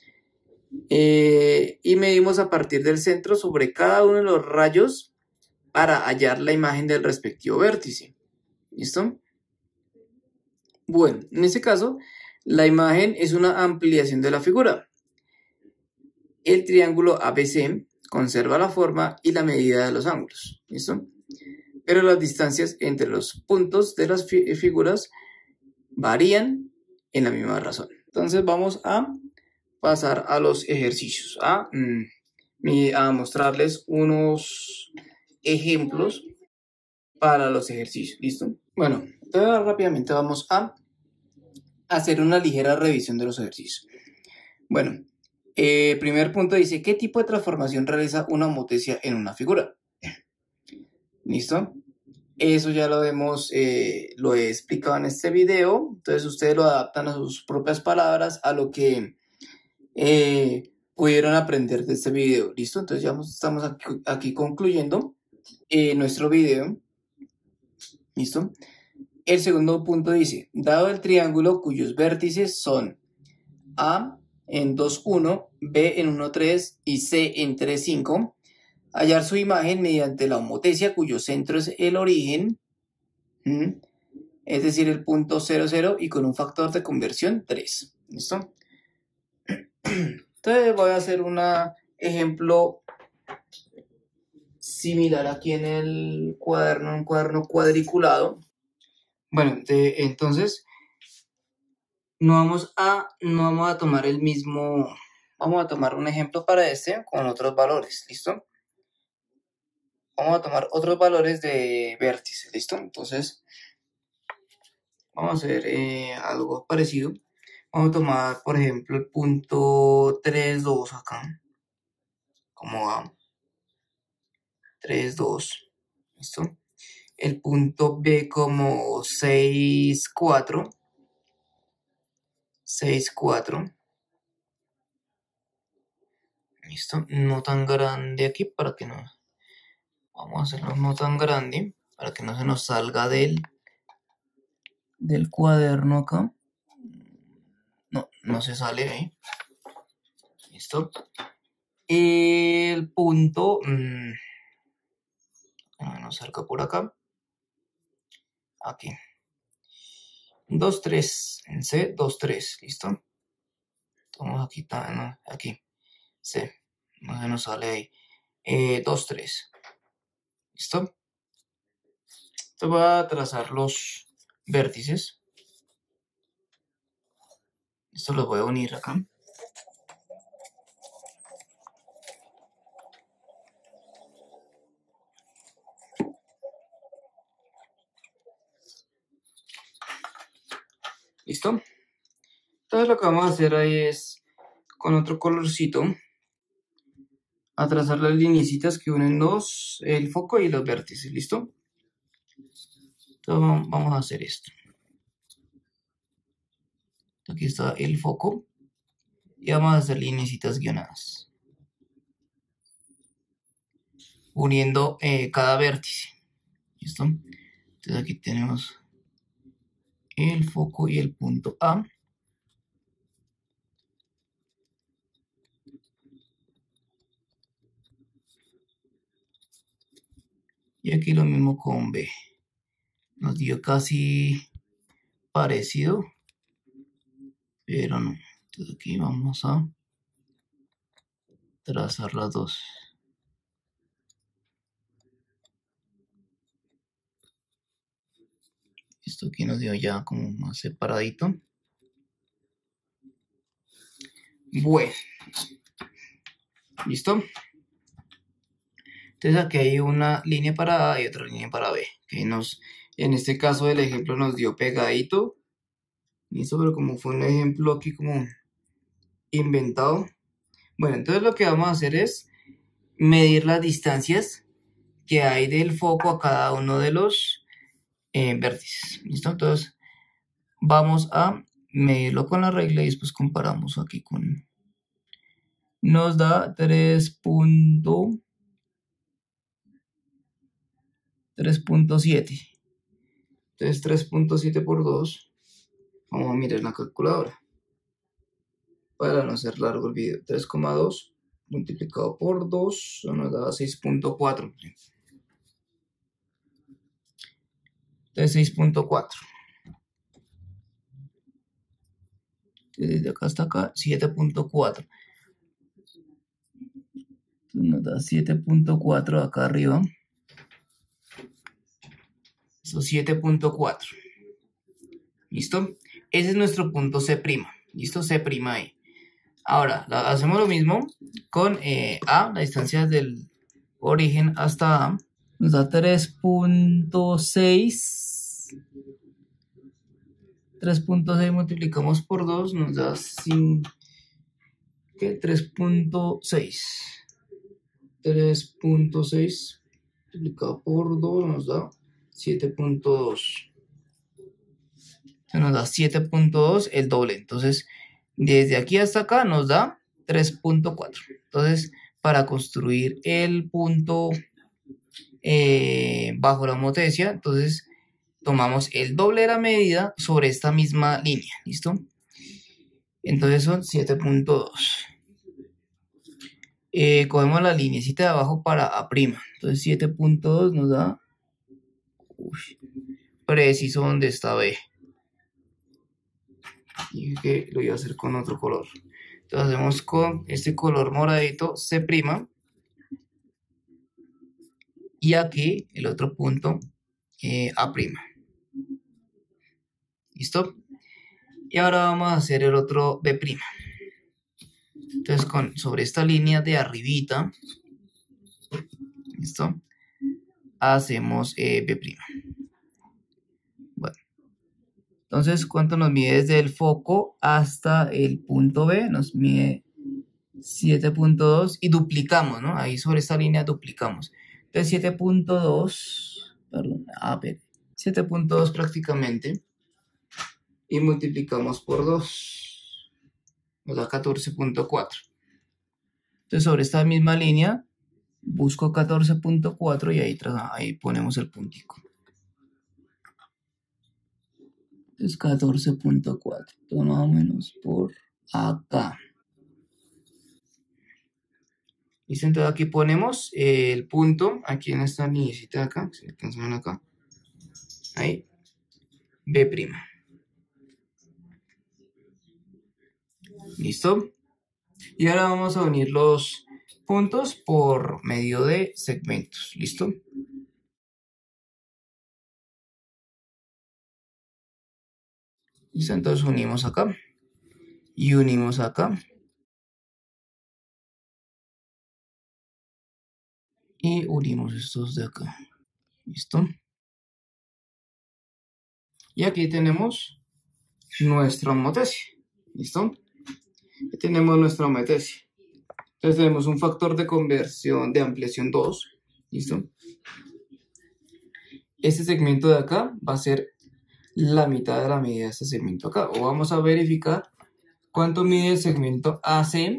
Eh, y medimos a partir del centro sobre cada uno de los rayos para hallar la imagen del respectivo vértice. ¿Listo? Bueno, en este caso, la imagen es una ampliación de la figura. El triángulo A B C conserva la forma y la medida de los ángulos. ¿Listo? Pero las distancias entre los puntos de las fi figuras varían en la misma razón. Entonces vamos a pasar a los ejercicios, a, a mostrarles unos ejemplos para los ejercicios, ¿listo? Bueno, entonces rápidamente vamos a hacer una ligera revisión de los ejercicios. Bueno, eh, primer punto dice, ¿qué tipo de transformación realiza una homotesia en una figura? ¿Listo? Eso ya lo hemos, eh, lo he explicado en este video, entonces ustedes lo adaptan a sus propias palabras, a lo que eh, pudieron aprender de este video, ¿listo? Entonces ya estamos aquí, aquí concluyendo eh, nuestro video, ¿listo? El segundo punto dice, dado el triángulo cuyos vértices son A en dos, uno, B en uno, tres y C en tres, cinco, hallar su imagen mediante la homotesia cuyo centro es el origen, ¿m? Es decir, el punto cero, cero y con un factor de conversión tres, ¿listo? Entonces voy a hacer un ejemplo similar aquí en el cuaderno, un cuaderno cuadriculado. Bueno, de, entonces no vamos a, no vamos a tomar el mismo, vamos a tomar un ejemplo para este con otros valores, ¿listo? Vamos a tomar otros valores de vértice, ¿listo? Entonces vamos a hacer eh, algo parecido. Vamos a tomar, por ejemplo, el punto tres, dos acá, como A, tres, dos, ¿listo? El punto B como seis, cuatro, seis, cuatro, ¿listo? No tan grande aquí para que no, vamos a hacerlo no tan grande, para que no se nos salga del, del cuaderno acá. No, no se sale ahí. ¿Listo? El punto, mmm, nos salga por acá. Aquí. dos, tres. En C, dos, tres. ¿Listo? Vamos aquí, no, aquí. C. No se nos sale ahí. Eh, dos, tres. ¿Listo? Entonces voy a trazar los vértices. Esto los voy a unir acá. ¿Listo? Entonces lo que vamos a hacer ahí es, con otro colorcito, a trazar las lineecitas que unen los, el foco y los vértices. ¿Listo? Entonces vamos a hacer esto. Aquí está el foco. Y vamos a hacer lineecitas guionadas. Uniendo eh, cada vértice. ¿Listo? Entonces aquí tenemos el foco y el punto A. Y aquí lo mismo con B. Nos dio casi parecido, pero no. Entonces aquí vamos a trazar las dos. Esto aquí nos dio ya como más separadito. Bueno, ¿listo? Entonces aquí hay una línea para A y otra línea para B, que nos, en este caso del ejemplo nos dio pegadito, ¿listo? Pero como fue un ejemplo aquí como inventado, bueno, entonces lo que vamos a hacer es medir las distancias que hay del foco a cada uno de los eh, vértices, ¿listo? Entonces vamos a medirlo con la regla y después comparamos aquí con... Nos da tres punto siete. Entonces tres punto siete por dos. Vamos a mirar la calculadora. Para no hacer largo el video. tres coma dos multiplicado por dos nos da seis punto cuatro. Entonces seis punto cuatro. Desde acá hasta acá, siete punto cuatro. Nos da siete punto cuatro acá arriba. Eso siete punto cuatro. ¿Listo? Ese es nuestro punto C'. ¿Listo? C' ahí. Ahora, hacemos lo mismo con eh, A, la distancia del origen hasta A. Nos da tres punto seis. tres punto seis multiplicamos por dos nos da tres punto seis. tres punto seis multiplicado por dos nos da siete punto dos. Nos da siete punto dos, el doble. Entonces, desde aquí hasta acá nos da tres punto cuatro. Entonces, para construir el punto eh, bajo la homotesia, entonces tomamos el doble de la medida sobre esta misma línea. ¿Listo? Entonces son siete punto dos. Eh, cogemos la lineecita de abajo para A'. Entonces siete punto dos nos da uy, preciso donde está B. Dije que lo iba a hacer con otro color. Entonces hacemos con este color moradito C'. Y aquí el otro punto eh, A'. ¿Listo? Y ahora vamos a hacer el otro B'. Entonces con, sobre esta línea de arribita, ¿listo? Hacemos eh, B'. Bueno. Entonces, ¿cuánto nos mide desde el foco hasta el punto B? Nos mide siete punto dos y duplicamos, ¿no? Ahí sobre esta línea duplicamos. Entonces, siete punto dos, perdón, a ver, siete punto dos prácticamente. Y multiplicamos por dos. Nos da catorce punto cuatro. Entonces, sobre esta misma línea, busco catorce punto cuatro y ahí, ahí ponemos el puntico. Es catorce punto cuatro, más o menos por acá. Listo, entonces aquí ponemos el punto, aquí en esta niñecita de acá, si alcanzan a ver acá, ahí, B'. ¿Listo? Y ahora vamos a unir los puntos por medio de segmentos, ¿listo? Listo, entonces unimos acá y unimos acá. Y unimos estos de acá. ¿Listo? Y aquí tenemos nuestra homotesia. ¿Listo? Aquí tenemos nuestra homotesia. Entonces tenemos un factor de conversión de ampliación dos. ¿Listo? Este segmento de acá va a ser la mitad de la medida de este segmento acá. O vamos a verificar cuánto mide el segmento A C.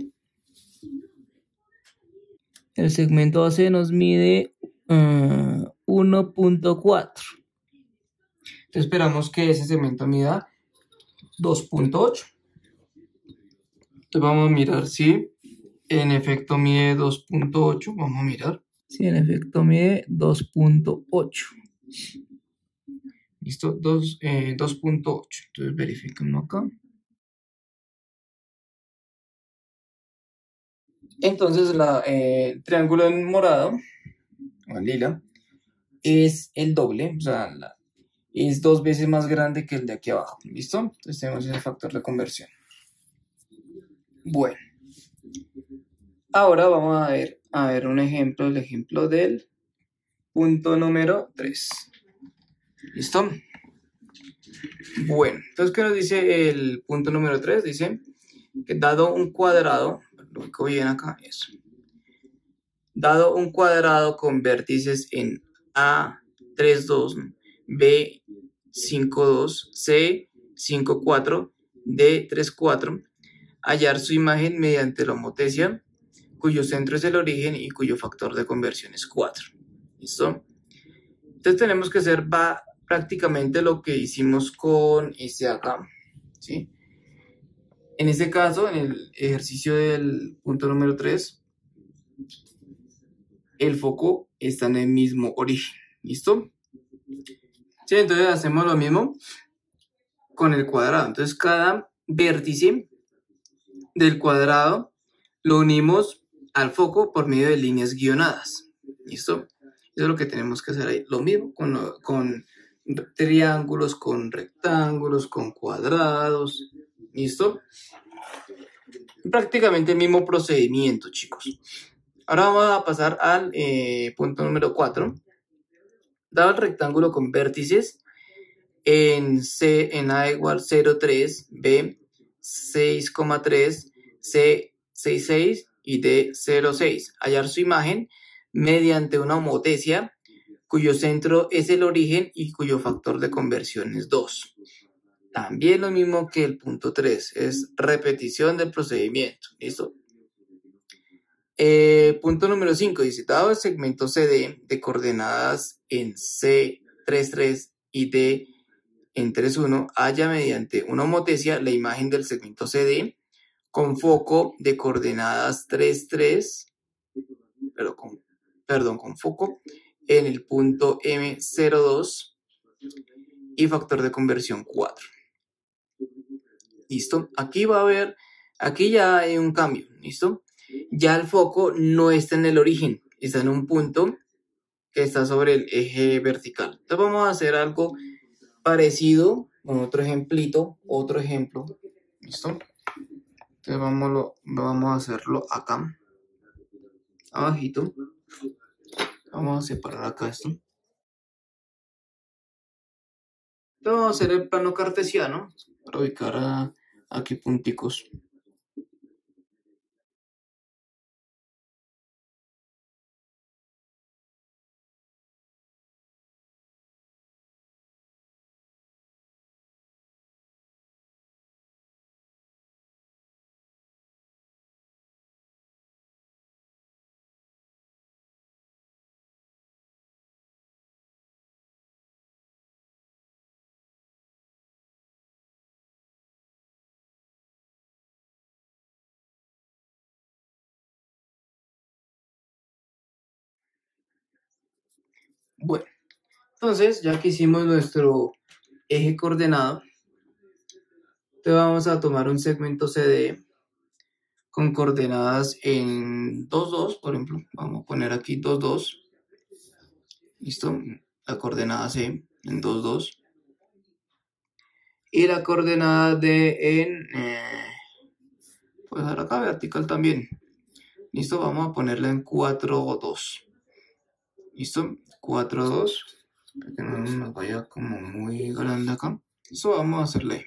El segmento A C nos mide uh, uno punto cuatro. Entonces esperamos que ese segmento mida dos punto ocho. Entonces vamos a mirar si en efecto mide dos punto ocho. Vamos a mirar si en efecto mide dos punto ocho. Listo, dos punto ocho. Entonces verificamos acá. Entonces la, eh, el triángulo en morado, o en lila, es el doble, o sea, la, es dos veces más grande que el de aquí abajo. ¿Listo? Entonces tenemos ese factor de conversión. Bueno. Ahora vamos a ver, a ver un ejemplo, el ejemplo del punto número tres. ¿Listo? Bueno, entonces, ¿qué nos dice el punto número tres? Dice que dado un cuadrado, lo ubico bien acá, eso. Dado un cuadrado con vértices en A tres dos, B cinco dos, C cinco cuatro, D tres cuatro, hallar su imagen mediante la homotesia, cuyo centro es el origen y cuyo factor de conversión es cuatro. ¿Listo? Entonces tenemos que hacer va, prácticamente lo que hicimos con este acá, ¿sí? En este caso, en el ejercicio del punto número tres, el foco está en el mismo origen. ¿Listo? Sí, entonces hacemos lo mismo con el cuadrado. Entonces cada vértice del cuadrado lo unimos al foco por medio de líneas guionadas. ¿Listo? Eso es lo que tenemos que hacer ahí. Lo mismo con, lo, con triángulos, con rectángulos, con cuadrados. ¿Listo? Prácticamente el mismo procedimiento, chicos. Ahora vamos a pasar al eh, punto número cuatro. Dado el rectángulo con vértices en, C, en A igual cero coma tres, B seis coma tres, C seis coma seis y D cero coma seis. Hallar su imagen mediante una homotesia cuyo centro es el origen y cuyo factor de conversión es dos. También lo mismo que el punto tres, es repetición del procedimiento. ¿Listo? Eh, punto número cinco dice, dado el segmento C D de coordenadas en C tres tres y D en tres uno, halla mediante una homotesia la imagen del segmento C D con foco de coordenadas tres tres, pero con, perdón, con foco en el punto M cero dos y factor de conversión cuatro. ¿Listo? Aquí va a haber, aquí ya hay un cambio, ¿listo? Ya el foco no está en el origen, está en un punto que está sobre el eje vertical. Entonces vamos a hacer algo parecido con otro ejemplito, otro ejemplo, ¿listo? Entonces vamos, vamos a hacerlo acá, abajito. Vamos a separar acá esto. Entonces vamos a hacer el plano cartesiano para ubicar a, aquí punticos. Bueno, entonces ya que hicimos nuestro eje coordenado, entonces vamos a tomar un segmento C D con coordenadas en dos dos, por ejemplo. Vamos a poner aquí dos dos. ¿Listo? La coordenada C en dos dos. Y la coordenada D en... Eh, pues ahora acá vertical también. ¿Listo? Vamos a ponerla en cuatro dos. ¿Listo? cuatro dos. Para que no nos vaya como muy grande acá. Eso vamos a hacerle.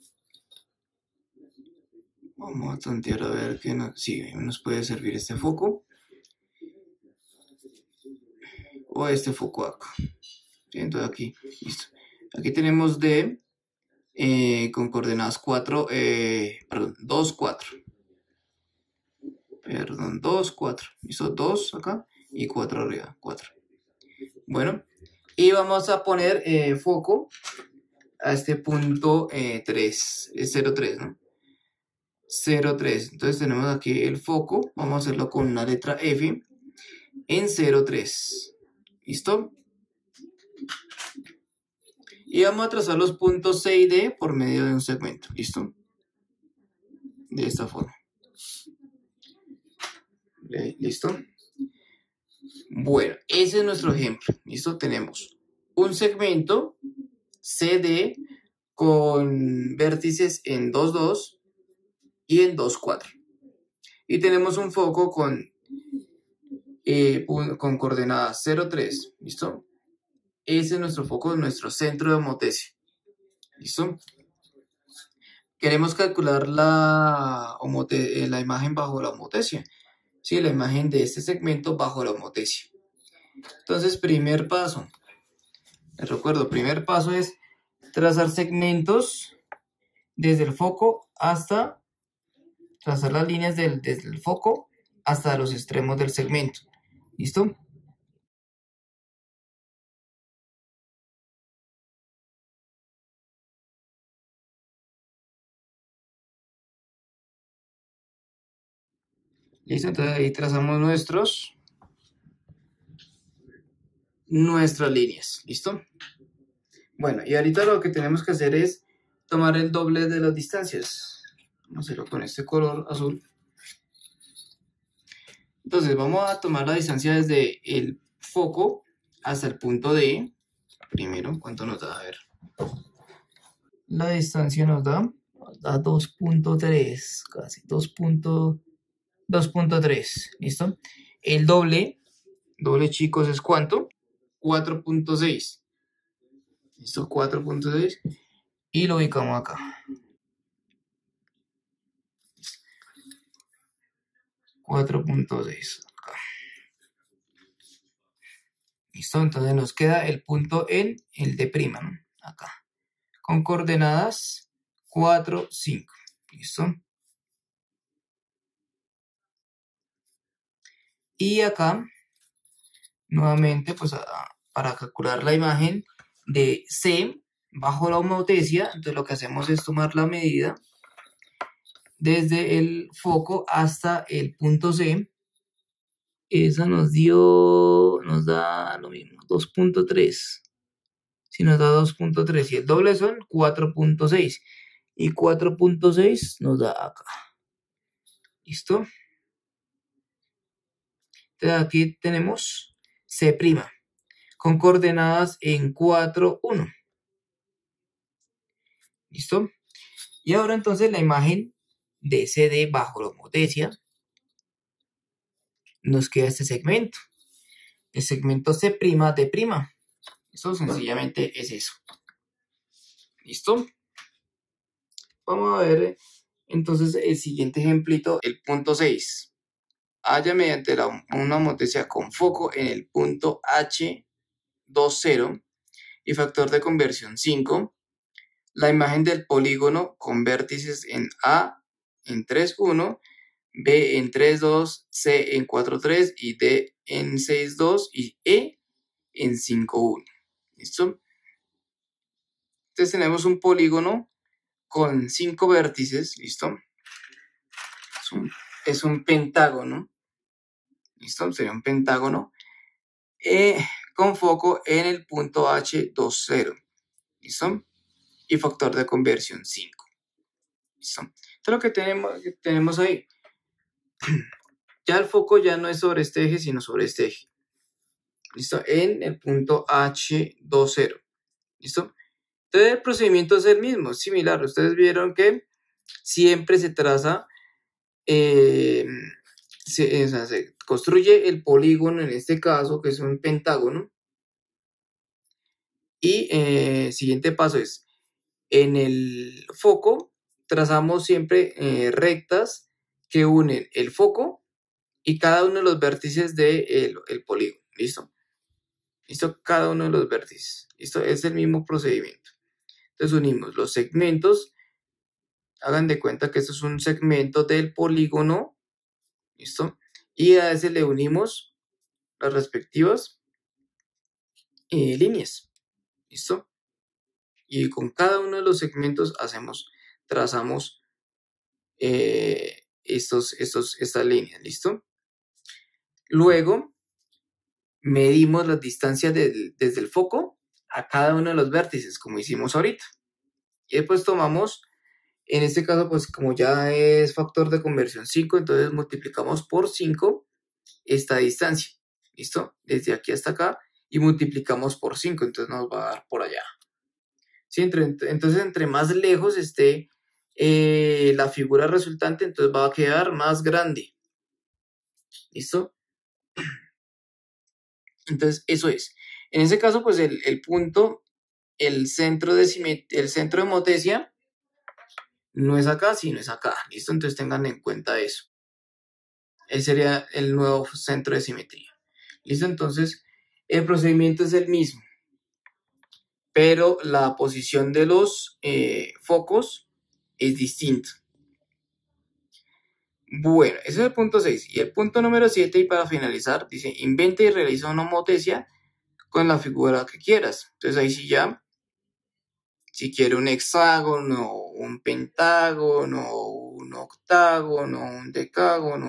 Vamos a tantear a ver qué nos, sí, nos puede servir este foco. O este foco acá. ¿Sí? Entonces aquí, listo. Aquí tenemos D eh, con coordenadas cuatro, eh, perdón, dos, cuatro. Perdón, dos, cuatro. ¿Listo? dos acá y cuatro arriba, cuatro. Bueno, y vamos a poner eh, foco a este punto eh, tres, es cero tres, ¿no? cero tres. Entonces tenemos aquí el foco, vamos a hacerlo con una letra F en cero tres. ¿Listo? Y vamos a trazar los puntos C y D por medio de un segmento. ¿Listo? De esta forma. ¿Listo? Bueno, ese es nuestro ejemplo. ¿Listo? Tenemos un segmento C D con vértices en dos, dos y en dos, cuatro. Y tenemos un foco con, eh, con coordenadas cero, tres, ¿listo? Ese es nuestro foco, nuestro centro de homotesia, ¿listo? Queremos calcular la, homote la imagen bajo la homotesia, ¿sí? La imagen de este segmento bajo la homotesia. Entonces, primer paso, les recuerdo, primer paso es trazar segmentos desde el foco hasta, trazar las líneas del, desde el foco hasta los extremos del segmento, ¿listo? Listo, entonces ahí trazamos nuestros, nuestras líneas, ¿listo? Bueno, y ahorita lo que tenemos que hacer es tomar el doble de las distancias. Vamos a hacerlo con este color azul. Entonces vamos a tomar la distancia desde el foco hasta el punto D. Primero, ¿cuánto nos da? A ver. La distancia nos da, nos da dos punto tres, casi dos punto tres, ¿listo? El doble, doble chicos, ¿es cuánto? cuatro punto seis. ¿Listo? cuatro punto seis. Y lo ubicamos acá. cuatro punto seis. Acá. ¿Listo? Entonces nos queda el punto en el de prima, ¿no? Acá. Con coordenadas cuatro, cinco. ¿Listo? Y acá, nuevamente, pues a, para calcular la imagen de C bajo la homotesia, entonces lo que hacemos es tomar la medida desde el foco hasta el punto C. Esa nos dio, nos da lo mismo, dos punto tres. Si nos da dos punto tres y el doble son cuatro punto seis. Y cuatro punto seis nos da acá. ¿Listo? Entonces aquí tenemos C' con coordenadas en cuatro, uno. ¿Listo? Y ahora entonces la imagen de C D bajo la homotesia nos queda este segmento. El segmento C' D'. Eso sencillamente es eso. ¿Listo? Vamos a ver entonces el siguiente ejemplito, el punto seis. Halla mediante la, una homotesia con foco en el punto H dos cero y factor de conversión cinco, la imagen del polígono con vértices en A en tres, uno, B en tres, dos, C en cuatro, tres y D en seis, dos y E en cinco, uno. ¿Listo? Entonces tenemos un polígono con cinco vértices, ¿listo? Es un, es un pentágono, ¿listo? Sería un pentágono eh, con foco en el punto H dos cero, ¿listo? Y factor de conversión cinco, ¿listo? Entonces lo que tenemos, que tenemos ahí, ya el foco ya no es sobre este eje, sino sobre este eje, ¿listo? En el punto H dos cero, ¿listo? Entonces el procedimiento es el mismo, similar. Ustedes vieron que siempre se traza, eh, se, o sea, se construye el polígono, en este caso, que es un pentágono. Y eh, siguiente paso es, en el foco, trazamos siempre eh, rectas que unen el foco y cada uno de los vértices del de el polígono. ¿Listo? ¿Listo? Cada uno de los vértices. ¿Listo? Es el mismo procedimiento. Entonces unimos los segmentos. Hagan de cuenta que esto es un segmento del polígono. ¿Listo? Y a ese le unimos las respectivas eh, líneas. ¿Listo? Y con cada uno de los segmentos hacemos, trazamos eh, estos, estos, estas líneas. ¿Listo? Luego medimos las distancias de, desde el foco a cada uno de los vértices, como hicimos ahorita. Y después tomamos, en este caso, pues como ya es factor de conversión cinco, entonces multiplicamos por cinco esta distancia. ¿Listo? Desde aquí hasta acá y multiplicamos por cinco, entonces nos va a dar por allá. ¿sí? Entre, entonces, entre más lejos esté eh, la figura resultante, entonces va a quedar más grande. ¿Listo? Entonces, eso es. En ese caso, pues el, el punto, el centro de, el centro de homotesia no es acá, sino es acá. ¿Listo? Entonces tengan en cuenta eso. Ese sería el nuevo centro de simetría. ¿Listo? Entonces, el procedimiento es el mismo, pero la posición de los eh, focos es distinta. Bueno, ese es el punto seis. Y el punto número siete, y para finalizar, dice, inventa y realiza una homotesia con la figura que quieras. Entonces ahí sí ya, si quiere un hexágono, un pentágono, un octágono, un decágono,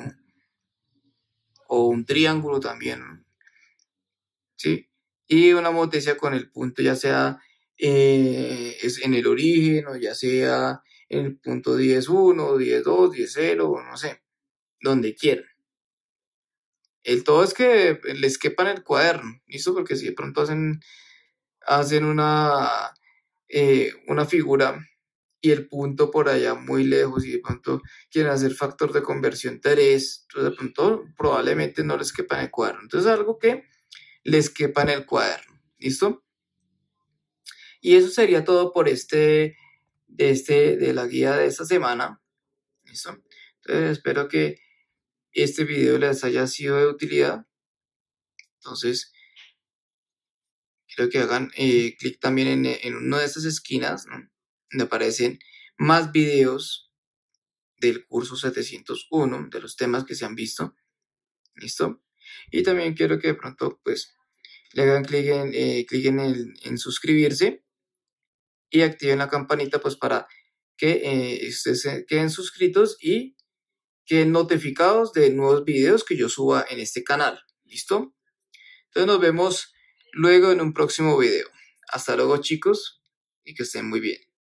o un triángulo también, ¿sí? Y una homotesia con el punto, ya sea eh, es en el origen, o ya sea en el punto diez uno, diez dos, diez cero, no sé, donde quieran. El todo es que les quepa en el cuaderno, ¿listo? Porque si de pronto hacen, hacen una, eh, una figura y el punto por allá muy lejos y de pronto quieren hacer factor de conversión tres, entonces de pronto probablemente no les quepa en el cuaderno. Entonces algo que les quepa en el cuaderno, ¿listo? Y eso sería todo por este, de, este, de la guía de esta semana, ¿listo? Entonces espero que este video les haya sido de utilidad. Entonces, quiero que hagan eh, clic también en, en una de estas esquinas, ¿no? Donde aparecen más videos del curso setecientos uno, de los temas que se han visto. ¿Listo? Y también quiero que de pronto, pues, le hagan clic en, eh, clic en, el, en suscribirse y activen la campanita, pues, para que eh, ustedes queden suscritos y queden notificados de nuevos videos que yo suba en este canal. ¿Listo? Entonces nos vemos luego en un próximo video. Hasta luego, chicos, y que estén muy bien.